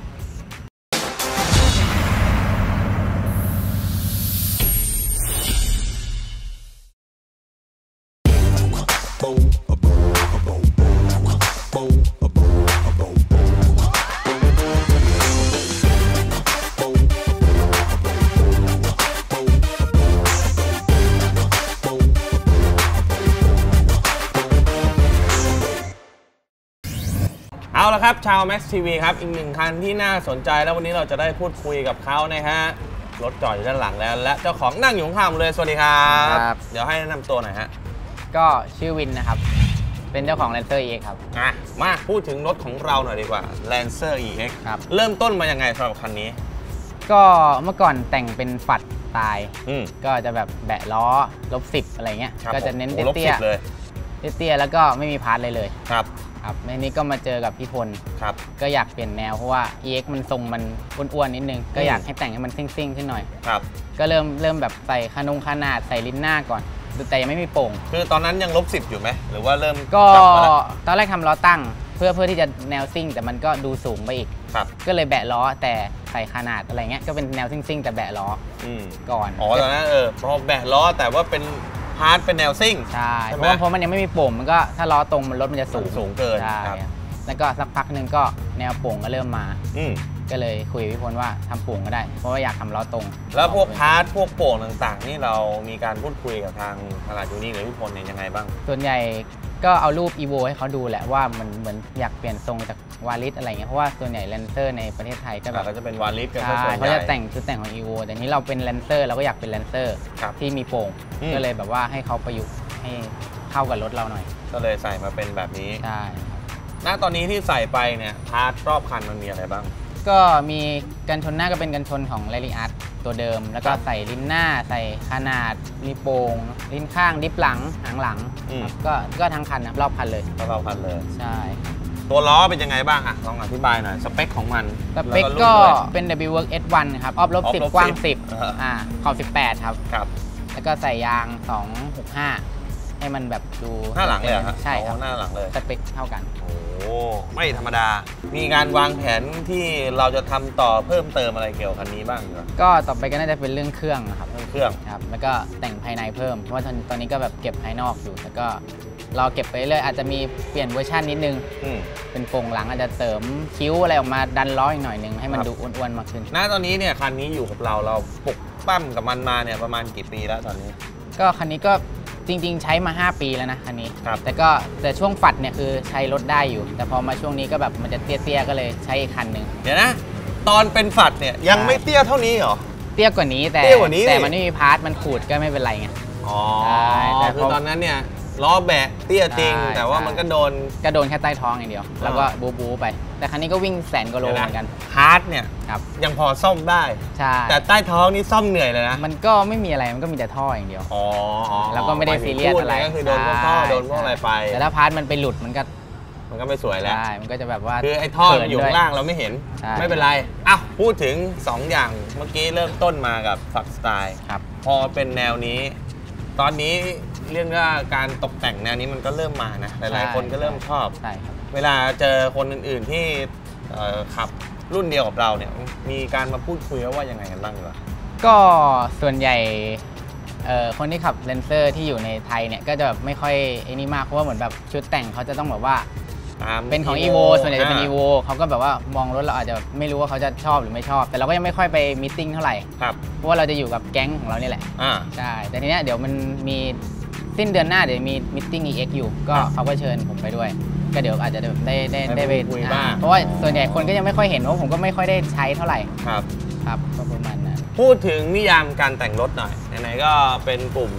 เอาละครับชาว Max ที วี ครับอีกหนึ่งคันที่น่าสนใจแล้ววันนี้เราจะได้พูดคุยกับเขานะฮะรถจอดอยู่ด้านหลังแล้วและเจ้าของนั่งอยู่ข้างๆเลยสวัสดีครับเดี๋ยวให้แนะนำตัวหน่อยฮะก็ชื่อวินนะครับเป็นเจ้าของ Lancer อี เอ็กซ์ ครับอ่ะมาพูดถึงรถของเราหน่อยดีกว่า Lancer อี เอ็กซ์ ครับเริ่มต้นมายังไงสำหรับคันนี้ก็เมื่อก่อนแต่งเป็นฝัดตายก็จะแบบแบะล้อลบสิบอะไรเงี้ยก็จะเน้นเตี้ยๆเตี้ยๆแล้วก็ไม่มีพาร์ทเลยเลยครับครับในนี้ก็มาเจอกับพี่พลครับก็อยากเปลี่ยนแนวเพราะว่า อี เอ็กซ์ มันทรงมันอ้วนๆนิดนึงก็อยากให้แต่งให้มันซิ่งๆขึ้นหน่อยครับก็เริ่มเริ่มแบบใส่ขนงขนาดใส่ลิ้นหน้าก่อนแต่ยังไม่มีโป่งคือตอนนั้นยังลบสิบอยู่ไหมหรือว่าเริ่มก็ตอนแรกทำล้อตั้งเพื่อเพื่อที่จะแนวซิ่งแต่มันก็ดูสูงไปอีกครับก็เลยแบะล้อแต่ใส่ขนาดอะไรเงี้ยก็เป็นแนวซิ่งๆแต่แบะล้อก่อนอ๋อตอนนั้นเออพอแบะล้อแต่ว่าเป็นพาร์ทเป็นแนวซิ่งใช่เพราะเพราะมันยังไม่มีโป่งมันก็ถ้าล้อตรงมันรถมันจะสูงสูงเกินใช่แล้วก็สักพักหนึ่งก็แนวโป่งก็เริ่มมาก็เลยคุยกับพี่พลว่าทำโป่งก็ได้เพราะว่าอยากทำล้อตรงแล้วพวกพาร์ทพวกโป่งต่างๆนี่เรามีการพูดคุยกับทางตลาดยูนี่หรือพี่พลเนี่ยยังไงบ้างส่วนใหญ่ก็เอารูป อี โว ให้เขาดูแหละว่ามันเหมือนอยากเปลี่ยนทรงจากวาลิสอะไรเงี้ยเพราะว่าส่วนใหญ่แลนเซอร์ในประเทศไทยก็แบบก็จะเป็นวาลิสกันส่วนใหญ่เขาจะแต่งชุดแต่งของ อี โว แต่นี้เราเป็นแลนเซอร์เราก็อยากเป็นแลนเซอร์ที่มีโป่งก็เลยแบบว่าให้เขาประยุกต์ให้เข้ากับรถเราหน่อยก็เลยใส่มาเป็นแบบนี้ใช่ณตอนนี้ที่ใส่ไปเนี่ยพาร์ทรอบคันมันมีอะไรบ้างก็มีกันชนหน้าก็เป็นกันชนของ Lariat ตัวเดิมแล้วก็ใส่ลิ้นหน้าใส่ขนาดมีโป่งลิ้นข้างดิฟหลังหางหลังก็ก็ทั้งคันนะรอบคันเลยรอบคันเลยใช่ตัวล้อเป็นยังไงบ้างอะลองอธิบายหน่อยสเปคของมันสเปคก็เป็น ดับเบิลยู เวิร์ค เอส วัน ครับออฟลบสิบกว้างสิบอ่าขอบสิบแปดครับครับแล้วก็ใส่ยางสองหกห้าให้มันแบบดูหน้าหลังเลยครับใช่ครับหน้าหลังเลยสเปคเท่ากันโอ้ไม่ธรรมดามีการวางแผนที่เราจะทำต่อเพิ่มเติมอะไรเกี่ยวกับคันนี้บ้างเหรอก็ต่อไปก็น่าจะเป็นเรื่องเครื่องครับเรื่องเครื่องครับแล้วก็แต่งภายในเพิ่มเพราะว่าตอนนี้ก็แบบเก็บภายนอกอยู่แล้วก็เราเก็บไปเรื่อยอาจจะมีเปลี่ยนเวอร์ชันนิดนึงเป็นโป่งหลังอาจจะเสริมคิ้วอะไรออกมาดันล้ออีกหน่อยนึงให้มันดูอ้วนๆมากขึ้นณตอนนี้เนี่ยคันนี้อยู่กับเราเราปลุกปั้มกับมันมาเนี่ยประมาณกี่ปีแล้วตอนนี้ก็คันนี้ก็จริงๆใช้มาห้าปีแล้วนะคันนี้แต่ก็แต่ช่วงฝัดเนี่ยคือใช้รถได้อยู่แต่พอมาช่วงนี้ก็แบบมันจะเตี้ยๆก็เลยใช้อีกคันหนึ่งเดี๋ยวนะตอนเป็นฝัดเนี่ยยังไม่เตี้ยเท่านี้เหรอเตี้ยกว่านี้แต่แต่มันไม่มีพาร์ทมันขูดก็ไม่เป็นไรไงอ๋อแต่คือตอนนั้นเนี่ยล้อแบะเตี้ยจริงแต่ว่ามันก็โดนก็โดนแค่ใต้ท้องอย่างเดียวแล้วก็บูบูไปแต่คันนี้ก็วิ่งแสนกิโลเหมือนกันฮาร์ดเนี่ยยังพอซ่อมได้ใช่แต่ใต้ท้องนี่ซ่อมเหนื่อยเลยนะมันก็ไม่มีอะไรมันก็มีแต่ท่ออย่างเดียวอ๋อแล้วก็ไม่ได้ซีเรียสอะไรก็คือโดนพวกท่อโดนพวกอะไรไปแต่ถ้าพาร์ทมันไปหลุดมันก็มันก็ไม่สวยแล้วใช่มันก็จะแบบว่าคือไอ้ท่ออยู่ข้างล่างเราไม่เห็นไม่เป็นไรอ่ะพูดถึงสองอย่างเมื่อกี้เริ่มต้นมากับฝักสไตล์พอเป็นแนวนี้ตอนนี้เรื่องว่าการตกแต่งแนวนี้มันก็เริ่มมานะหลายๆคนก็เริ่มชอบเวลาเจอคนอื่นๆที่ขับรุ่นเดียวกับเราเนี่ยมีการมาพูดคุยว่ายังไงกันบ้างหรอก็ส่วนใหญ่คนที่ขับเลนเซอร์ที่อยู่ในไทยเนี่ยก็จะแบบไม่ค่อยไอ้นี่มากเพราะว่าเหมือนแบบชุดแต่งเขาจะต้องแบบว่าเป็นของ อี โว ส่วนใหญ่จะเป็น อี โว เขาก็แบบว่ามองรถเราอาจจะไม่รู้ว่าเขาจะชอบหรือไม่ชอบแต่เราก็ยังไม่ค่อยไปมีตติ้งเท่าไหร่เพราะว่าเราจะอยู่กับแก๊งของเรานี่แหละใช่แต่ทีเนี้ยเดี๋ยวมันมีสิ้นเดือนหน้าเดี๋ยวมีมิทติ้ง อี เอ็กซ์ อยู่ก็เขาก็เชิญผมไปด้วยก็เดี๋ยวอาจจะได้ได้ได้ไปคุยบ้างเพราะว่าส่วนใหญ่คนก็ยังไม่ค่อยเห็นเพราะผมก็ไม่ค่อยได้ใช้เท่าไหร่ครับครับก็ประมาณนั้นพูดถึงนิยามการแต่งรถหน่อยไหนๆก็เป็นกลุ่มสต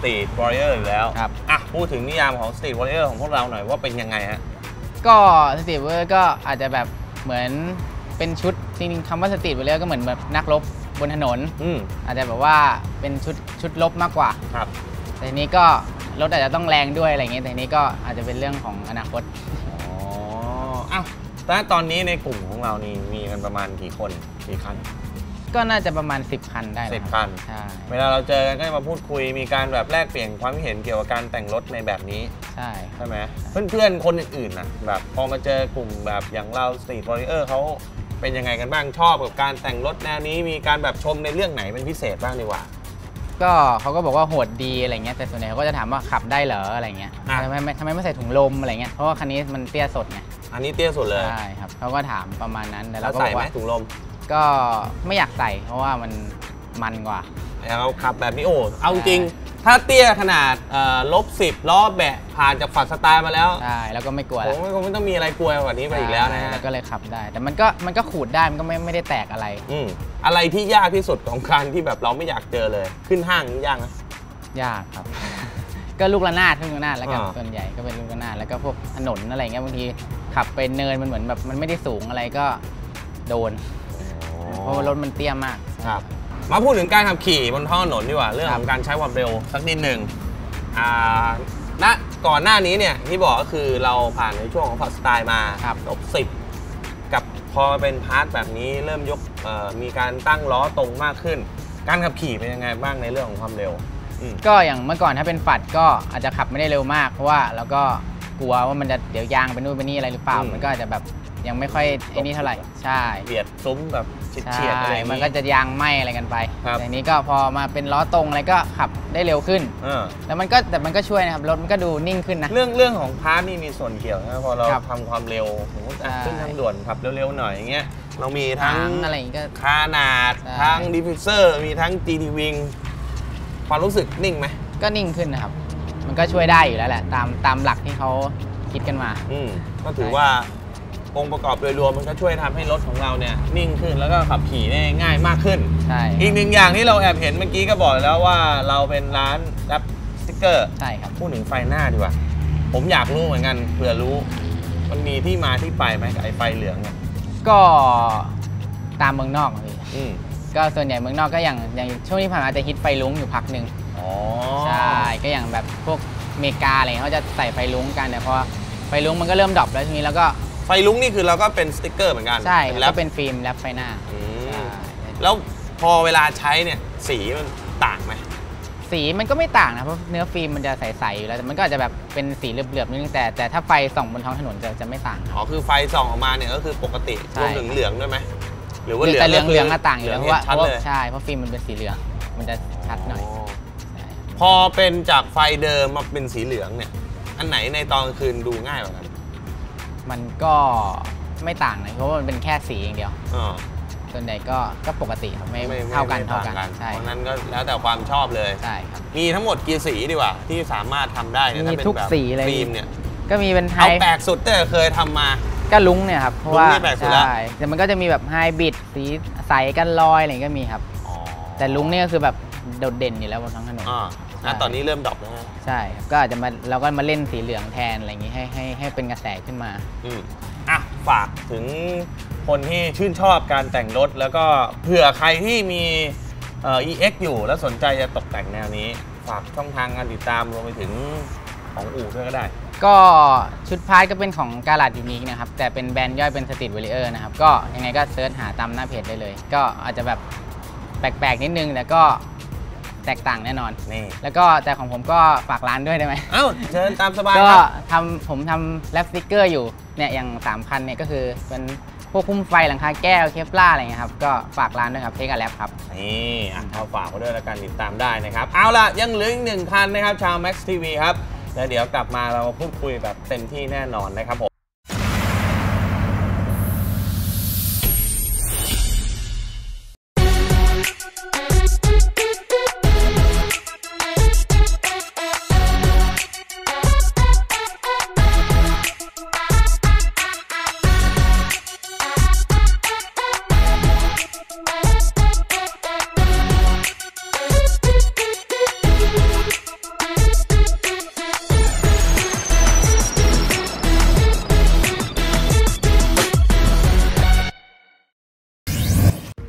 Street Warrior อยู่แล้วครับอ่ะพูดถึงนิยามของ Street Warrior ของพวกเราหน่อยว่าเป็นยังไงฮะก็สตรีทวอร์ก็อาจจะแบบเหมือนเป็นชุดจริงๆคำว่าสตรีทวอร์ก็เหมือนแบบนักรบบนถนนอาจจะแบบว่าเป็นชุดชุดรบมากกว่าครับแต่ทีนี้ก็รถอาจจะต้องแรงด้วยอะไรเงี้ยแต่ทีนี้ก็อาจจะเป็นเรื่องของอนาคตอ๋ออ้าวแต่ตอนนี้ในกลุ่มของเรานี่มีกันประมาณกี่คนกี่คันก็น่าจะประมาณสิบคันได้สิบคันใช่เวลาเราเจอกันก็มาพูดคุยมีการแบบแลกเปลี่ยนความเห็นเกี่ยวกับการแต่งรถในแบบนี้ใช่ใช่ไหมเพื่อนๆคนอื่นๆนะแบบพอมาเจอกลุ่มแบบอย่างเรา Street Warrior เขาเป็นยังไงกันบ้างชอบกับการแต่งรถแนวนี้มีการแบบชมในเรื่องไหนเป็นพิเศษบ้างดีกว่าก็เขาก็บอกว่าโหดดีอะไรเงี้ยแต่ส่วนใหญ่เขาก็จะถามว่าขับได้เหรออะไรเงี้ยทำไมทำไมไม่ใส่ถุงลมอะไรเงี้ยเพราะว่าคันนี้มันเตี้ยสดไงอันนี้เตี้ยสุดเลยใช่ครับเขาก็ถามประมาณนั้นแต่เราก็บอกว่าถุงลมก็ไม่อยากใส่เพราะว่ามันมันกว่าเราขับแบบนี้โอ้เอาจริงถ้าเตี้ยขนาดลบสิบล้อแบะผ่านจากฝัดสไตล์มาแล้วใช่แล้วก็ไม่กลัวผมคงไม่ต้องมีอะไรกลัวกว่านี้ไปอีกแล้วนะแล้วก็เลยขับได้แต่มันก็มันก็ขูดได้มันก็ไม่ไม่ได้แตกอะไรอืมอะไรที่ยากที่สุดของการที่แบบเราไม่อยากเจอเลยขึ้นห้างนี่ยากไหมยากครับ ก็ลูกระนาดลูกระนาดแล้วกันส่วนใหญ่ก็เป็นลูกระนาดแล้วก็พวกถนนอะไรเงี้ยบางทีขับไปเนินมันเหมือนแบบมันไม่ได้สูงอะไรก็โดนเพราะว่ารถมันเตี้ยมากครับมาพูดถึงการขับขี่บนท้องถนนดีกว่าเรื่องของการใช้ความเร็วสักนิดหนึ่งอ่าณก่อนหน้านี้เนี่ยที่บอกก็คือเราผ่านในช่วงของพอร์ตสไตล์มาลบสิบกับพอเป็นพาร์ทแบบนี้เริ่มยกมีการตั้งล้อตรงมากขึ้นการขับขี่เป็นยังไงบ้างในเรื่องของความเร็วก็อย่างเมื่อก่อนถ้าเป็นฝัดก็อาจจะขับไม่ได้เร็วมากเพราะว่าเราก็กลัวว่ามันจะเดี๋ยวยางไปนู่นไปนี่อะไรหรือเปล่ามันก็อาจจะแบบยังไม่ค่อยไอ้นี่เท่าไหร่ใช่เบียดซุ้มแบบเฉียดอะไรมันก็จะยางไหมอะไรกันไปแต่นี้ก็พอมาเป็นล้อตรงอะไรก็ขับได้เร็วขึ้นแล้วมันก็แต่มันก็ช่วยนะครับรถมันก็ดูนิ่งขึ้นนะเรื่องเรื่องของพาร์ทนี่มีส่วนเกี่ยวนะพอเราทำความเร็วสมมติขึ้นทางด่วนขับเร็วๆหน่อยอย่างเงี้ยเรามีทั้งอะไรก็คานาดทั้งดิฟฟิวเซอร์มีทั้ง จี ที Wing ความรู้สึกนิ่งไหมก็นิ่งขึ้นนะครับมันก็ช่วยได้อยู่แล้วแหละตามตามหลักที่เขาคิดกันมาอืมก็ถือว่าองค์ประกอบโดยรวมมันก็ช่วยทำให้รถของเราเนี่ยนิ่งขึ้นแล้วก็ขับขี่ได้ง่ายมากขึ้นใช่อีกหนึ่งอย่างที่เราแอบเห็นเมื่อกี้ก็บอกแล้วว่าเราเป็นร้านรับสติ๊กเกอร์ใช่ครับพูดถึงไฟหน้าดีกว่าผมอยากรู้เหมือนกันเผื่อรู้มันมีที่มาที่ไปไหมกับไอ้ไฟเหลืองเนี่ยก็ตามเมืองนอกพี่ก็ส่วนใหญ่เมืองนอกก็อย่างอย่างช่วงที่ผ่านมาจะฮิตไฟลุ้งอยู่พักหนึ่งใช่ก็อย่างแบบพวกอเมริกาอะไรเขาจะใส่ไฟลุ้งกันแต่พอไฟลุ้งมันก็เริ่มดรอปแล้วทีนี้แล้วก็ไฟลุ้งนี่คือเราก็เป็นสติ๊กเกอร์เหมือนกันใช่แล้วเป็นฟิล์มแรปไฟหน้าแล้วพอเวลาใช้เนี่ยสีมันต่างไหมสีมันก็ไม่ต่างนะเพราะเนื้อฟิล์มมันจะใสๆอยู่แล้วแต่มันก็อาจจะแบบเป็นสีเหลือบๆนิดนึงแต่แต่ถ้าไฟส่องบนท้องถนนจะจะไม่ต่างอ๋อคือไฟส่องออกมาเนี่ยก็คือปกติรวมถึงเหลืองด้วยไหมหรือว่าเหลืองเหลืองเหลืองต่างอยู่แล้วเพราะว่าใช่เพราะฟิล์มมันเป็นสีเหลืองมันจะชัดหน่อยพอเป็นจากไฟเดิมมาเป็นสีเหลืองเนี่ยอันไหนในตอนกลางคืนดูง่ายกว่ากันมันก็ไม่ต่างนะเพราะว่ามันเป็นแค่สีอย่างเดียวส่วนใหญ่ก็ก็ปกติครับไม่เท่ากันเท่ากันใช่เพราะนั้นก็แล้วแต่ความชอบเลยใช่ครับมีทั้งหมดกี่สีดีกว่าที่สามารถทำได้มีทุกสีเลยฟิล์มเนี่ยก็มีเป็นไฮเอาแปลกสุดที่เคยทำมาก็ลุ้งเนี่ยครับเพราะว่าใช่แต่มันก็จะมีแบบไฮบริดสีใสกันลอยอะไรก็มีครับแต่ลุ้งนี่ก็คือแบบโดดเด่นอยู่แล้วบนท้องถนนนะตอนนี้เริ่มดรอปแล้วใช่ก็อาจจะมาเราก็มาเล่นสีเหลืองแทนอะไรอย่างนี้ให้ให้ให้เป็นกระแสขึ้นมาอืมอ่ะฝากถึงคนที่ชื่นชอบการแต่งรถแล้วก็เผื่อใครที่มีเอ่อ อี เอ็กซ์ อยู่แล้วสนใจจะตกแต่งแนวนี้ฝากช่องทางการติดตามรวมไปถึงของอู่ด้วยก็ได้ก็ชุดพาร์ทก็เป็นของกาลาดยูนิคนะครับแต่เป็นแบรนด์ย่อยเป็นสตรีทวอริเออร์นะครับก็ยังไงก็เซิร์ชหาตามหน้าเพจได้เลยก็อาจจะแบบแปลกๆนิดนึงแต่ก็แตกต่างแน่นอนนี่แล้วก็แต่ของผมก็ฝากร้านด้วยได้ไหมเอ้าเชิญตามสบายก็ทำผมทำแรปสติ๊กเกอร์อยู่เนี่ยอย่างสามคันเนี่ยก็คือเป็นพวกพุ่มไฟหลังคาแก้วเคปลาอะไรเงี้ยครับก็ฝากร้านด้วยครับเทคกับแรปครับนี่อ่ะเขาฝากไว้ด้วยแล้วกันติดตามได้นะครับเอาล่ะยังเหลืออีกหนึ่งคันนะครับชาว Max ที วี ครับแล้วเดี๋ยวกลับมาเราพูดคุยแบบเต็มที่แน่นอนนะครับผม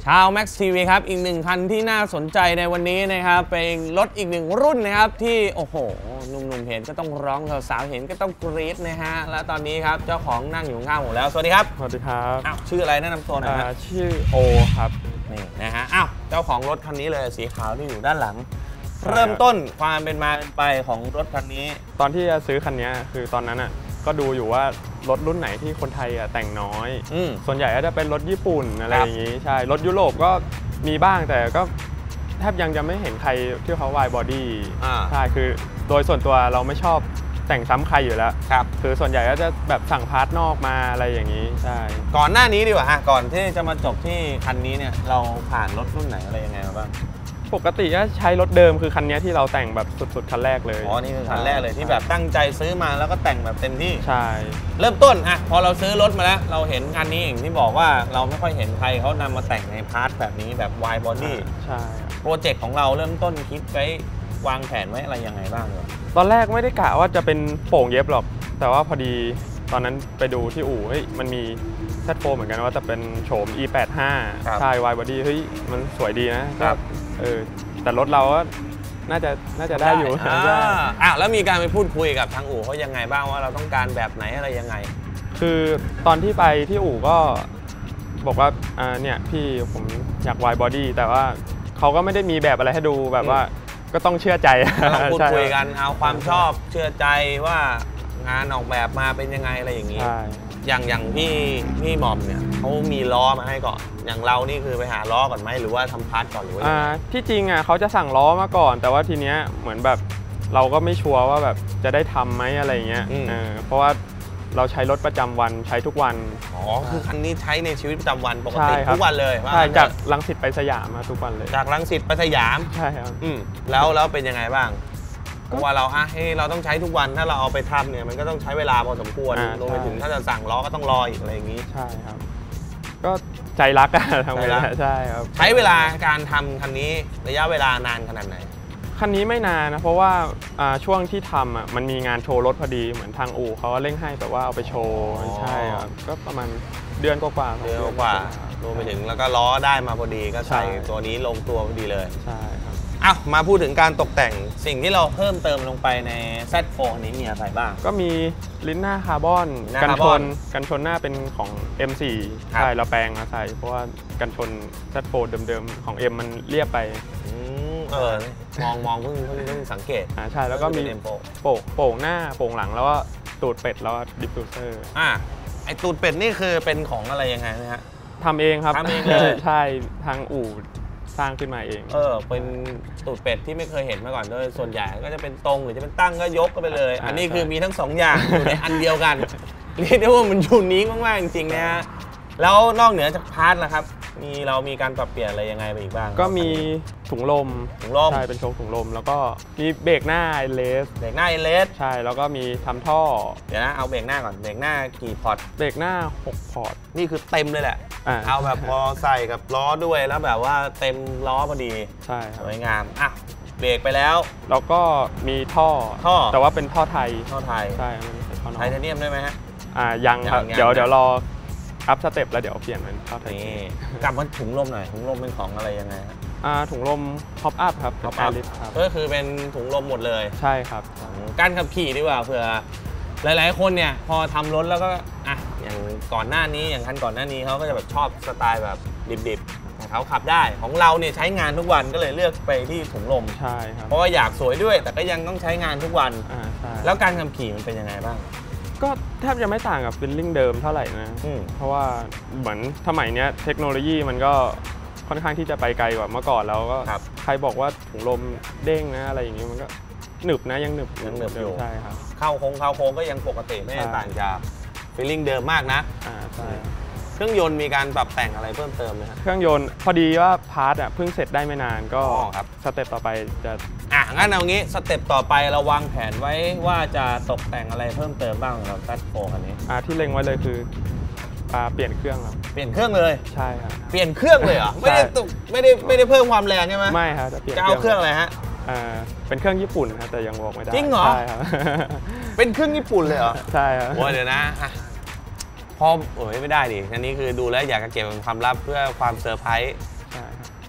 ชาว Max ที วี ครับอีกหนึ่งคันที่น่าสนใจในวันนี้นะครับเป็นรถอีกหนึ่งรุ่นนะครับที่โอ้โหหนุ่มๆเห็นก็ต้องร้องสาวๆเห็นก็ต้องกรี๊ดนะฮะและตอนนี้ครับเจ้าของนั่งอยู่ข้างผมแล้วสวัสดีครับสวัสดีครับอ้าวชื่ออะไรแนะนำตัวหน่อยครับชื่อโอครับนี่นะฮะอ้าวเจ้าของรถคันนี้เลยสีขาวที่อยู่ด้านหลังเริ่มต้นความเป็นมาเป็นไปของรถคันนี้ตอนที่จะซื้อคันนี้คือตอนนั้นอ่ะก็ดูอยู่ว่ารถรุ่นไหนที่คนไทยอ่ะแต่งน้อยส่วนใหญ่ก็จะเป็นรถญี่ปุ่นอะไรอย่างนี้ใช่รถยุโรปก็มีบ้างแต่ก็แทบยังจะไม่เห็นใครที่เขาวายบอดี้ใช่คือโดยส่วนตัวเราไม่ชอบแต่งซ้ำใครอยู่แล้วครับคือส่วนใหญ่ก็จะแบบสั่งพาร์ทนอกมาอะไรอย่างนี้ใช่ก่อนหน้านี้ดีกว่าฮะก่อนที่จะมาจบที่คันนี้เนี่ยเราผ่านรถรุ่นไหนอะไรยังไงมาบ้างปกติก็ใช้รถเดิมคือคันนี้ที่เราแต่งแบบสุดๆคันแรกเลยอ๋อนี่คือคันแรกเลยที่แบบตั้งใจซื้อมาแล้วก็แต่งแบบเต็มที่ใช่เริ่มต้นอะพอเราซื้อรถมาแล้วเราเห็นคันนี้อย่างที่บอกว่าเราไม่ค่อยเห็นใครเขานำมาแต่งในพาร์ทแบบนี้แบบวายบอดี้ใช่โปรเจกต์ของเราเริ่มต้นคิดไว้วางแผนไว้อะไรยังไงบ้างเลยตอนแรกไม่ได้กะว่าจะเป็นโป่งเย็บหรอกแต่ว่าพอดีตอนนั้นไปดูที่อู่เฮ้ยมันมีแซดโฟเหมือนกันว่าจะเป็นโฉม อี แปดสิบห้า ใช่วายบอดี้เฮ้ยมันสวยดีนะครับเออแต่รถเราก็น่าจะน่าจะได้อยู่อ่าแล้วมีการไปพูดคุยกับทางอู่เขายังไงบ้างว่าเราต้องการแบบไหนอะไรยังไงคือตอนที่ไปที่อู่ก็บอกว่าอ่าเนี่ยพี่ผมอยากวายบอดี้แต่ว่าเขาก็ไม่ได้มีแบบอะไรให้ดูแบบว่าก็ต้องเชื่อใจเราพูดคุยกันเอาความชอบเชื่อใจว่างานออกแบบมาเป็นยังไงอะไรอย่างนี้อย่างอย่างพี่พี่หม่อมเนี่ยเขามีล้อมาให้ก่อนอย่างเรานี่คือไปหาล้อก่อนไหมหรือว่าทำพาร์ทก่อนหรือว่าที่จริงอ่ะเขาจะสั่งล้อมาก่อนแต่ว่าทีเนี้ยเหมือนแบบเราก็ไม่ชัวร์ว่าแบบจะได้ทำไหมอะไรเงี้ยเพราะว่าเราใช้รถประจำวันใช้ทุกวันอ๋อคือคันนี้ใช้ในชีวิตประจำวันปกติทุกวันเลยใช่จากรังสิตไปสยามมาทุกวันเลยจากรังสิตไปสยามใช่ครับอืมแล้วแล้วเป็นยังไงบ้างเพราะว่าเราอ่ะให้เราต้องใช้ทุกวันถ้าเราเอาไปทำเนี่ยมันก็ต้องใช้เวลาพอสมควรรวมไปถึงถ้าจะสั่งล้อก็ต้องรออีกอะไรอย่างนี้ใช่ครับก็ใจรักอะทำเวลาใช่ครับใช้เวลาการทำคันนี้ระยะเวลานานขนาดไหนคันนี้ไม่นานนะเพราะว่าช่วงที่ทำอ่ะมันมีงานโชว์รถพอดีเหมือนทางอู่เขาเร่งให้แบบว่าเอาไปโชว์ใช่ครับก็ประมาณเดือนกว่าเดือนกว่ารวมไปถึงแล้วก็ล้อได้มาพอดีก็ใส่ตัวนี้ลงตัวพอดีเลยใช่ครับอ้าวมาพูดถึงการตกแต่งสิ่งที่เราเพิ่มเติมลงไปใน แซด โฟร์ นี้มีอะไรบ้างก็มีลิ้นหน้าคาร์บอนกันชนกันชนหน้าเป็นของ เอ็ม โฟร์ ใช่เราแปลงมาใส่เพราะว่ากันชน แซด โฟร์ เดิมๆของ M มันเรียบไปเออมองมองเพิ่งเพิ่งสังเกตอ่าใช่แล้วก็มีโป่งโป่งหน้าโป่งหลังแล้วก็ตูดเป็ดแล้วก็ดิฟฟิวเซอร์อ่าไอตูดเป็ดนี่คือเป็นของอะไรยังไงนะฮะทำเองครับทำเองเลยใช่ทางอู่สร้างขึ้นมาเองเออเป็นตูดเป็ดที่ไม่เคยเห็นมาก่อนด้วยส่วนใหญ่ก็จะเป็นตรงหรือจะเป็นตั้งก็ยกก็ไปเลยอันนี้คือมีทั้งสองอย่างอยู่ในอันเดียวกันเรียกได้ว่ามันยูนิคมากๆจริงๆนะฮะแล้วนอกเหนือจากพาร์ทล่ะครับมีเรามีการปรับเปลี่ยนอะไรยังไงไปอีกบ้างก็มีถุงลมถุงลมใช่เป็นโชว์ถุงลมแล้วก็มีเบรกหน้าไอเลสเบรกหน้าไอเลสใช่แล้วก็มีทำท่อเดี๋ยวนะเอาเบรกหน้าก่อนเบรกหน้ากี่พอร์ตเบรกหน้าหกพอร์ตนี่คือเต็มเลยแหละเอาแบบพอใส่กับล้อด้วยแล้วแบบว่าเต็มล้อพอดีใช่สวยงามอ่ะเบรกไปแล้วแล้วก็มีท่อท่อแต่ว่าเป็นท่อไทยท่อไทยใช่ไทเทเนียมได้ไหมฮะอ่ายังครับเดี๋ยวเดี๋ยวรออัพสเต็ปแล้วเดี๋ยวเปลี่ยนเป็นท่อไทยกลับมาถุงลมหน่อยถุงลมเป็นของอะไรยังไงฮะอ่าถุงลมฮอปอัพครับฮอปอัพก็คือเป็นถุงลมหมดเลยใช่ครับการขับขี่ดีกว่าเผื่อหลายๆคนเนี่ยพอทำรถแล้วก็อ่ะอย่างก่อนหน้านี้อย่างคันก่อนหน้านี้เขาก็จะแบบชอบสไตล์แบบดิบๆเขาขับได้ของเราเนี่ยใช้งานทุกวันก็เลยเลือกไปที่ถุงลมใช่ครับเพราะว่าอยากสวยด้วยแต่ก็ยังต้องใช้งานทุกวันแล้วการขับขี่มันเป็นยังไงบ้างก็แทบจะไม่ต่างกับฟีลลิ่งเดิมเท่าไหร่นะเพราะว่าเหมือนสมัยนี้เทคโนโลยีมันก็ค่อนข้างที่จะไปไกลกว่าเมื่อก่อนแล้วก็ใครบอกว่าถุงลมเด้งนะอะไรอย่างนี้มันก็หนึบนะยังหนึบยังหนึบอยู่ใช่ครับเข้าโค้งเข้าโค้งก็ยังปกติไม่ต่างจากฟีลลิ่งเดิมมากนะอ่าใช่เครื่องยนต์มีการปรับแต่งอะไรเพิ่มเติมไหมครับเครื่องยนต์พอดีว่าพาร์ทอ่ะเพิ่งเสร็จได้ไม่นานก็สเต็ปต่อไปจะอ่ะงั้นเอางี้สเต็ปต่อไปเราวางแผนไว้ว่าจะตกแต่งอะไรเพิ่มเติมบ้างสำหรับ แซด โฟร์ คันนี้อ่าที่เล็งไว้เลยคือเปลี่ยนเครื่องครับเปลี่ยนเครื่องเลยใช่ครับเปลี่ยนเครื่องเลยเหรอไม่ได้ไม่ได้ไม่ได้เพิ่มความแรงใช่ไหมไม่ครับจะเปลี่ยนจะเอาเครื่องอะไรฮะอ่าเป็นเครื่องญี่ปุ่นครับแต่ยังบอกไม่ได้จริงเหรอใช่ครับเป็นเครื่องญี่ปุ่นเลยเหรอใช่ครับโอ้ยเดี๋ยวนะพอโอ้ยไม่ได้ดิอันนี้คือดูแล้วอยากจะเก็บเป็นความลับเพื่อความเซอร์ไพรส์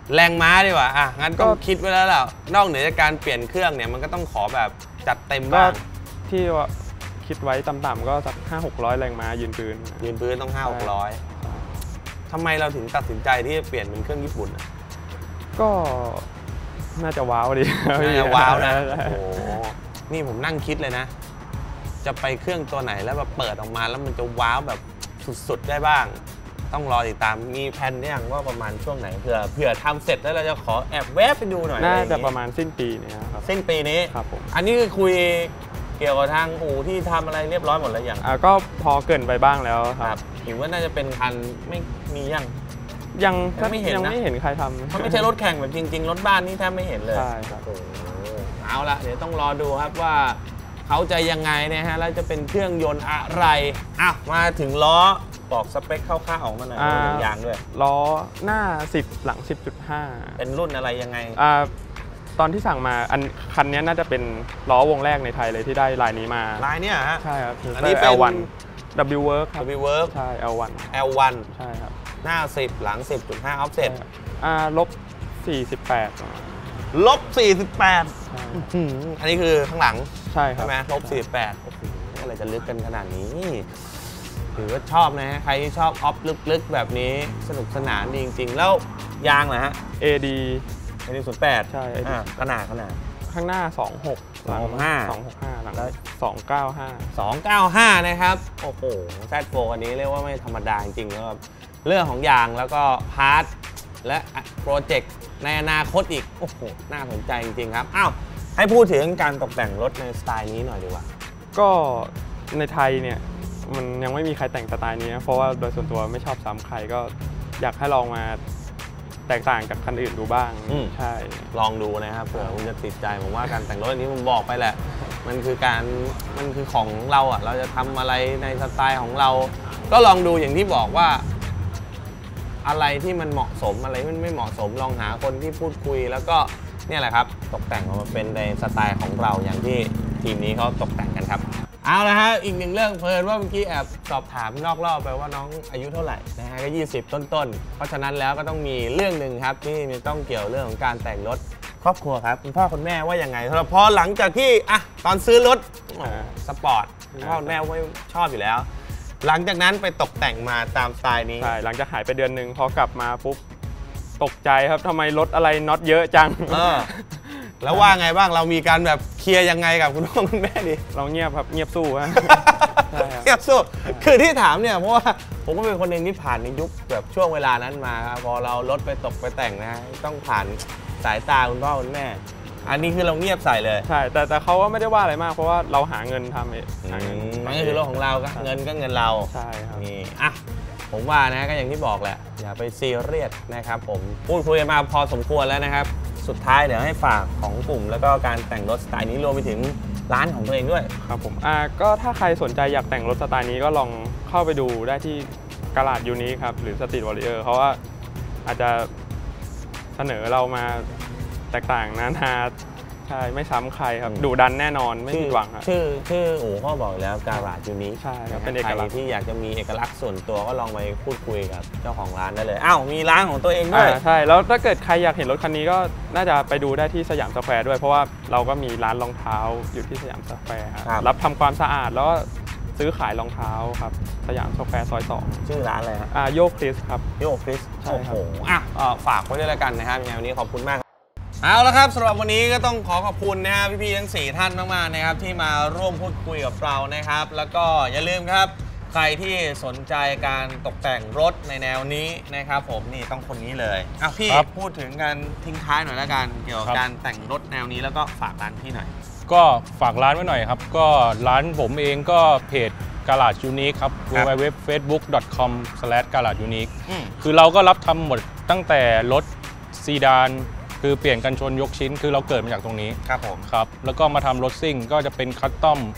แรงม้าดีกว่าอ่ะงั้นก็คิดไว้แล้วแหละนอกเหนือจากการเปลี่ยนเครื่องเนี่ยมันก็ต้องขอแบบจัดเต็มบ้างที่ว่าคิดไว้ต่ำๆก็สักห้าหกร้อยแรงม้ายืนพื้นยืนพื้นต้องห้าหกร้อยทำไมเราถึงตัดสินใจที่จะเปลี่ยนเป็นเครื่องญี่ปุ่นก็น่าจะว้าวดีน่าจะว้าวนะโอ้นี่ผมนั่งคิดเลยนะจะไปเครื่องตัวไหนแล้วแบบเปิดออกมาแล้วมันจะว้าวแบบสุดๆได้บ้างต้องรอติดตามมีแผนเนี่ยว่าประมาณช่วงไหนเผื่อเผื่อทำเสร็จแล้วเราจะขอแอบแวะไปดูหน่อยน่าจะประมาณสิ้นปีนี้ครับสิ้นปีนี้ครับผมอันนี้คือคุยเกี่ยวกับทางอู่ที่ทำอะไรเรียบร้อยหมดแล้วอย่างอ่าก็พอเกินไปบ้างแล้วครับเห็นว่าน่าจะเป็นคันไม่มียังยังไม่เห็นยังไม่เห็นใครทำเขาไม่ใช่รถแข่งแบบจริงๆรถบ้านนี่แทบไม่เห็นเลยใช่ครับเอาละเดี๋ยวต้องรอดูครับว่าเขาจะยังไงนะฮะแล้วจะเป็นเครื่องยนต์อะไรอ่ะมาถึงล้อบอกสเปคคร่าวๆออกมาหน่อยยางด้วยล้อหน้าสิบหลัง สิบจุดห้าเป็นรุ่นอะไรยังไงอ่าตอนที่สั่งมาอันคันนี้น่าจะเป็นล้อวงแรกในไทยเลยที่ได้ลายนี้มาลายเนี้ยฮะใช่ครับอันนี้เป็นแอล วัน W Work ครับ W Work ใช่ แอล วันแอล วันใช่ครับหน้าสิบหลัง สิบจุดห้า offset อ่าลบสี่สิบแปดลบสี่สิบแปดอันนี้คือข้างหลังใช่ครับใช่ไหมลบสี่สิบแปดอะไรจะลึกกันขนาดนี้ถือว่าชอบนะฮะใครที่ชอบออฟลึกๆแบบนี้สนุกสนานดีจริงๆแล้วยางเหรอฮะเอ ดีเอ ดี ศูนย์แปดใช่ขนาดขนาดข้างหน้าสองหกหลังห้าสองหกห้าหลังสองเก้าห้าสองเก้าห้านะครับโอ้โหแซดโฟร์อันนี้เรียกว่าไม่ธรรมดาจริงๆแล้วเรื่องของยางแล้วก็พาร์ทและโปรเจกต์ในอนาคตอีกโอ้โหน่าสนใจจริงๆครับอ้าวให้พูดถึงการตกแต่งรถในสไตล์นี้หน่อยดีกว่าก็ในไทยเนี่ยมันยังไม่มีใครแต่งสไตล์นี้นะเพราะว่าโดยส่วนตัวไม่ชอบซ้ำใครก็อยากให้ลองมาแตกต่างจากคันอื่นดูบ้างใช่ลองดูนะครับเผื่อคุณจะติดใจผมว่าการแต่งรถอันนี้ผมบอกไปแหละมันคือการมันคือของเราอ่ะเราจะทำอะไรในสไตล์ของเราก็ลองดูอย่างที่บอกว่าอะไรที่มันเหมาะสมอะไรที่มันไม่เหมาะสมลองหาคนที่พูดคุยแล้วก็เนี่ยแหละครับตกแต่งออกมาเป็นในสไตล์ของเราอย่างที่ทีมนี้เขาตกแต่งกันครับเอาละฮะอีกหนึ่งเรื่องเพลินว่าเมื่อกี้แอบสอบถามนอกรอบไปว่าน้องอายุเท่าไหร่นะฮะก็ยี่สิบต้นๆเพราะฉะนั้นแล้วก็ต้องมีเรื่องหนึ่งครับที่ต้องเกี่ยวเรื่องของการแต่งรถครอบครัวครับคุณพ่อคุณแม่ว่ายังไงสำหรับพอหลังจากที่อ่ะตอนซื้อรถสปอร์ตคุณพ่อคุณแม่ไม่ชอบอยู่แล้วหลังจากนั้นไปตกแต่งมาตามสไตล์นี้ใช่หลังจากหายไปเดือนหนึ่งพอกลับมาปุ๊บตกใจครับทำไมรถอะไรน็อตเยอะจังแล้วว่าไงบ้างเรามีการแบบเคลียร์ยังไงกับคุณพ่อคุณแม่ดิเราเงียบครับเงียบสู้ฮะเงียบสู้คือที่ถามเนี่ยเพราะว่าผมก็เป็นคนหนึ่งที่ผ่านในยุคแบบช่วงเวลานั้นมาครับพอเรารถไปตกไปแต่งนะต้องผ่านสายตาคุณพ่อคุณแม่อันนี้คือเราเงียบใส่เลยใช่แต่แต่เขาก็ไม่ได้ว่าอะไรมากเพราะว่าเราหาเงินทำเองหาเงินมันก็คือรถของเราเงินก็เงินเราใช่ครับนี่อ่ะผมว่านะก็อย่างที่บอกแหละอย่าไปซีเรียสนะครับผมพูดคุยมาพอสมควรแล้วนะครับสุดท้ายเดี๋ยวให้ฝากของกลุ่มแล้วก็การแต่งรถสไตล์นี้รวมไปถึงร้านของตัวเองด้วยครับผมอ่าก็ถ้าใครสนใจอยากแต่งรถสไตล์นี้ก็ลองเข้าไปดูได้ที่กาลาดยูนิคครับหรือสตรีทวอริเออร์เขาว่าอาจจะเสนอเรามาแตกต่างนานาใช่ไม่ซ้ำใครครับดุดันแน่นอนไม่ผิดหวังครับชื่อชื่อโอ้พ่อบอกแล้วกาลาดยูนิคใช่เป็นเอกลักษณ์ที่อยากจะมีเอกลักษณ์ส่วนตัวก็ลองไปพูดคุยกับเจ้าของร้านได้เลยอ้าวมีร้านของตัวเองด้วยใช่แล้วถ้าเกิดใครอยากเห็นรถคันนี้ก็น่าจะไปดูได้ที่สยามสแควร์ด้วยเพราะว่าเราก็มีร้านรองเท้าอยู่ที่สยามสแควร์ครับรับทำความสะอาดแล้วซื้อขายรองเท้าครับสยามสแควร์ซอยสองชื่อร้านอะไรครับอ่าโยคริสครับโยคริสใช่ครับโอ้โหอ่ะฝากไว้ด้วยแล้วกันนะครับในวันนี้ขอบคุณมากเอาละครับสำหรับวันนี้ก็ต้องขอขอบคุณนะฮะพี่ๆทั้งสี่ท่านมากๆนะครับที่มาร่วมพูดคุยกับเรานะครับแล้วก็อย่าลืมครับใครที่สนใจการตกแต่งรถในแนวนี้นะครับผมนี่ต้องคนนี้เลยอ่ะพี่พูดถึงการทิ้งท้ายหน่อยแล้วกันเกี่ยวกับการแต่งรถแนวนี้แล้วก็ฝากร้านพี่หน่อยก็ฝากร้านไว้หน่อยครับก็ร้านผมเองก็เพจกาลาดยูนิคครับ ดับเบิลยู ดับเบิลยู ดับเบิลยู ดอท เฟซบุ๊ก ดอท คอม สแลช กาลาดยูนิค คือเราก็รับทำหมดตั้งแต่รถซีดานคือเปลี่ยนกันชนยกชิ้นคือเราเกิดมาจากตรงนี้ครับผมครับแล้วก็มาทำรถซิ่งก็จะเป็นคัสตอม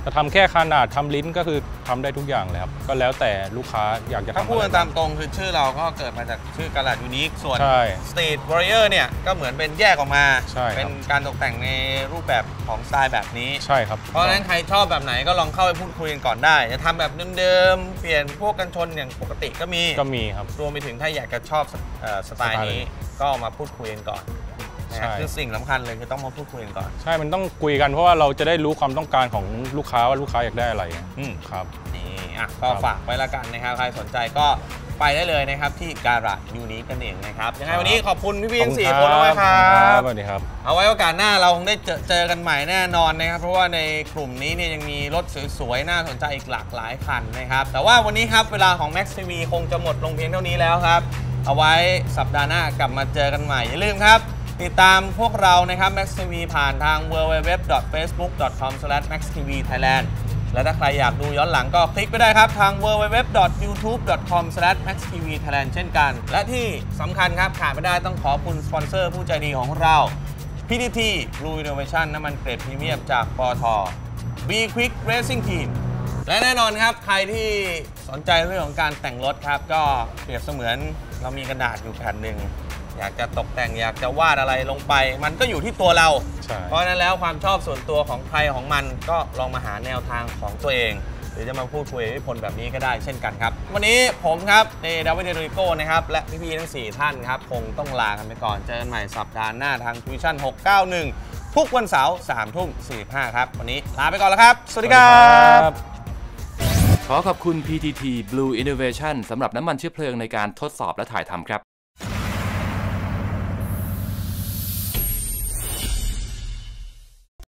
จะทำแค่ขนาดทำลิ้นก็คือทำได้ทุกอย่างเลยครับก็แล้วแต่ลูกค้าอยากจะทำถ้าพูดตามตรงคือชื่อเราก็เกิดมาจากชื่อกาลาดยูนิคส่วน Street Warrior เนี่ยก็เหมือนเป็นแยกออกมาเป็นการตกแต่งในรูปแบบของสไตล์แบบนี้ใช่ครับเพราะฉะนั้นใครชอบแบบไหนก็ลองเข้าไปพูดคุยกันก่อนได้จะทำแบบเดิมๆเปลี่ยนพวกกันชนอย่างปกติก็มีก็มีครับรวมไปถึงถ้าอยากจะชอบสไตล์นี้ก็มาพูดคุยกันก่อนคือสิ่งสำคัญเลยคือต้องมาพูดคุยกันก่อนใช่มันต้องคุยกันเพราะว่าเราจะได้รู้ความต้องการของลูกค้าว่าลูกค้าอยากได้อะไรอืมครับนี่อ่ะก็ฝากไว้ละกันนะครับใครสนใจก็ไปได้เลยนะครับที่การาดยูนิคกันเองนะครับยังไงวันนี้ขอบคุณพี่ๆทั้งสี่คนด้วยครับสวัสดีครับเอาไว้โอกาสหน้าเราคงได้เจอเจอกันใหม่แน่นอนนะครับเพราะว่าในกลุ่มนี้เนี่ยยังมีรถสวยๆน่าสนใจอีกหลากหลายคันนะครับแต่ว่าวันนี้ครับเวลาของ Max ที วี คงจะหมดลงเพียงเท่านี้แล้วครับเอาไว้สัปดาห์หน้ากลับมาเจอกันใหม่อย่าลืมครับติดตามพวกเรานะครับ Max ที วี ผ่านทาง ดับเบิลยู ดับเบิลยู ดับเบิลยู ดอท เฟซบุ๊ก ดอท คอม สแลช แม็กซ์ ที วี ไทยแลนด์ และถ้าใครอยากดูย้อนหลังก็คลิกไปได้ครับทาง ดับเบิลยู ดับเบิลยู ดับเบิลยู ดอท ยูทูบ ดอท คอม สแลช แม็กซ์ ที วี ไทยแลนด์ เช่นกันและที่สำคัญครับขาดไม่ได้ต้องขอบคุณสปอนเซอร์ผู้ใจดีของเรา พี ที ที Blue Innovation น้ำมันเกรดพรีเมียมจากปตท. B Quick Racing Team และแน่นอนครับใครที่สนใจเรื่องของการแต่งรถครับก็เปรียบเสมือนเรามีกระดาษอยู่แผ่นหนึ่งอยากจะตกแต่งอยากจะวาดอะไรลงไปมันก็อยู่ที่ตัวเราเพราะนั้นแล้วความชอบส่วนตัวของใครของมันก็ลองมาหาแนวทางของตัวเองหรือจะมาพูดคุยกับพลแบบนี้ก็ได้เช่นกันครับวันนี้ผมครับเดดาวิด เดโรริโก้นะครับและพี่ๆทั้งสี่ท่านครับคงต้องลากันไปก่อนเจอกันใหม่สัปดาห์หน้าทางวิชั่นหกเก้าหนึ่งทุกวันเสาร์สามทุ่มสี่สิบห้าครับวันนี้ลาไปก่อนแล้วครับสวัสดีครับขอขอบคุณ พี ที ที Blue Innovation สำหรับน้ำมันเชื้อเพลิงในการทดสอบและถ่ายทำครับ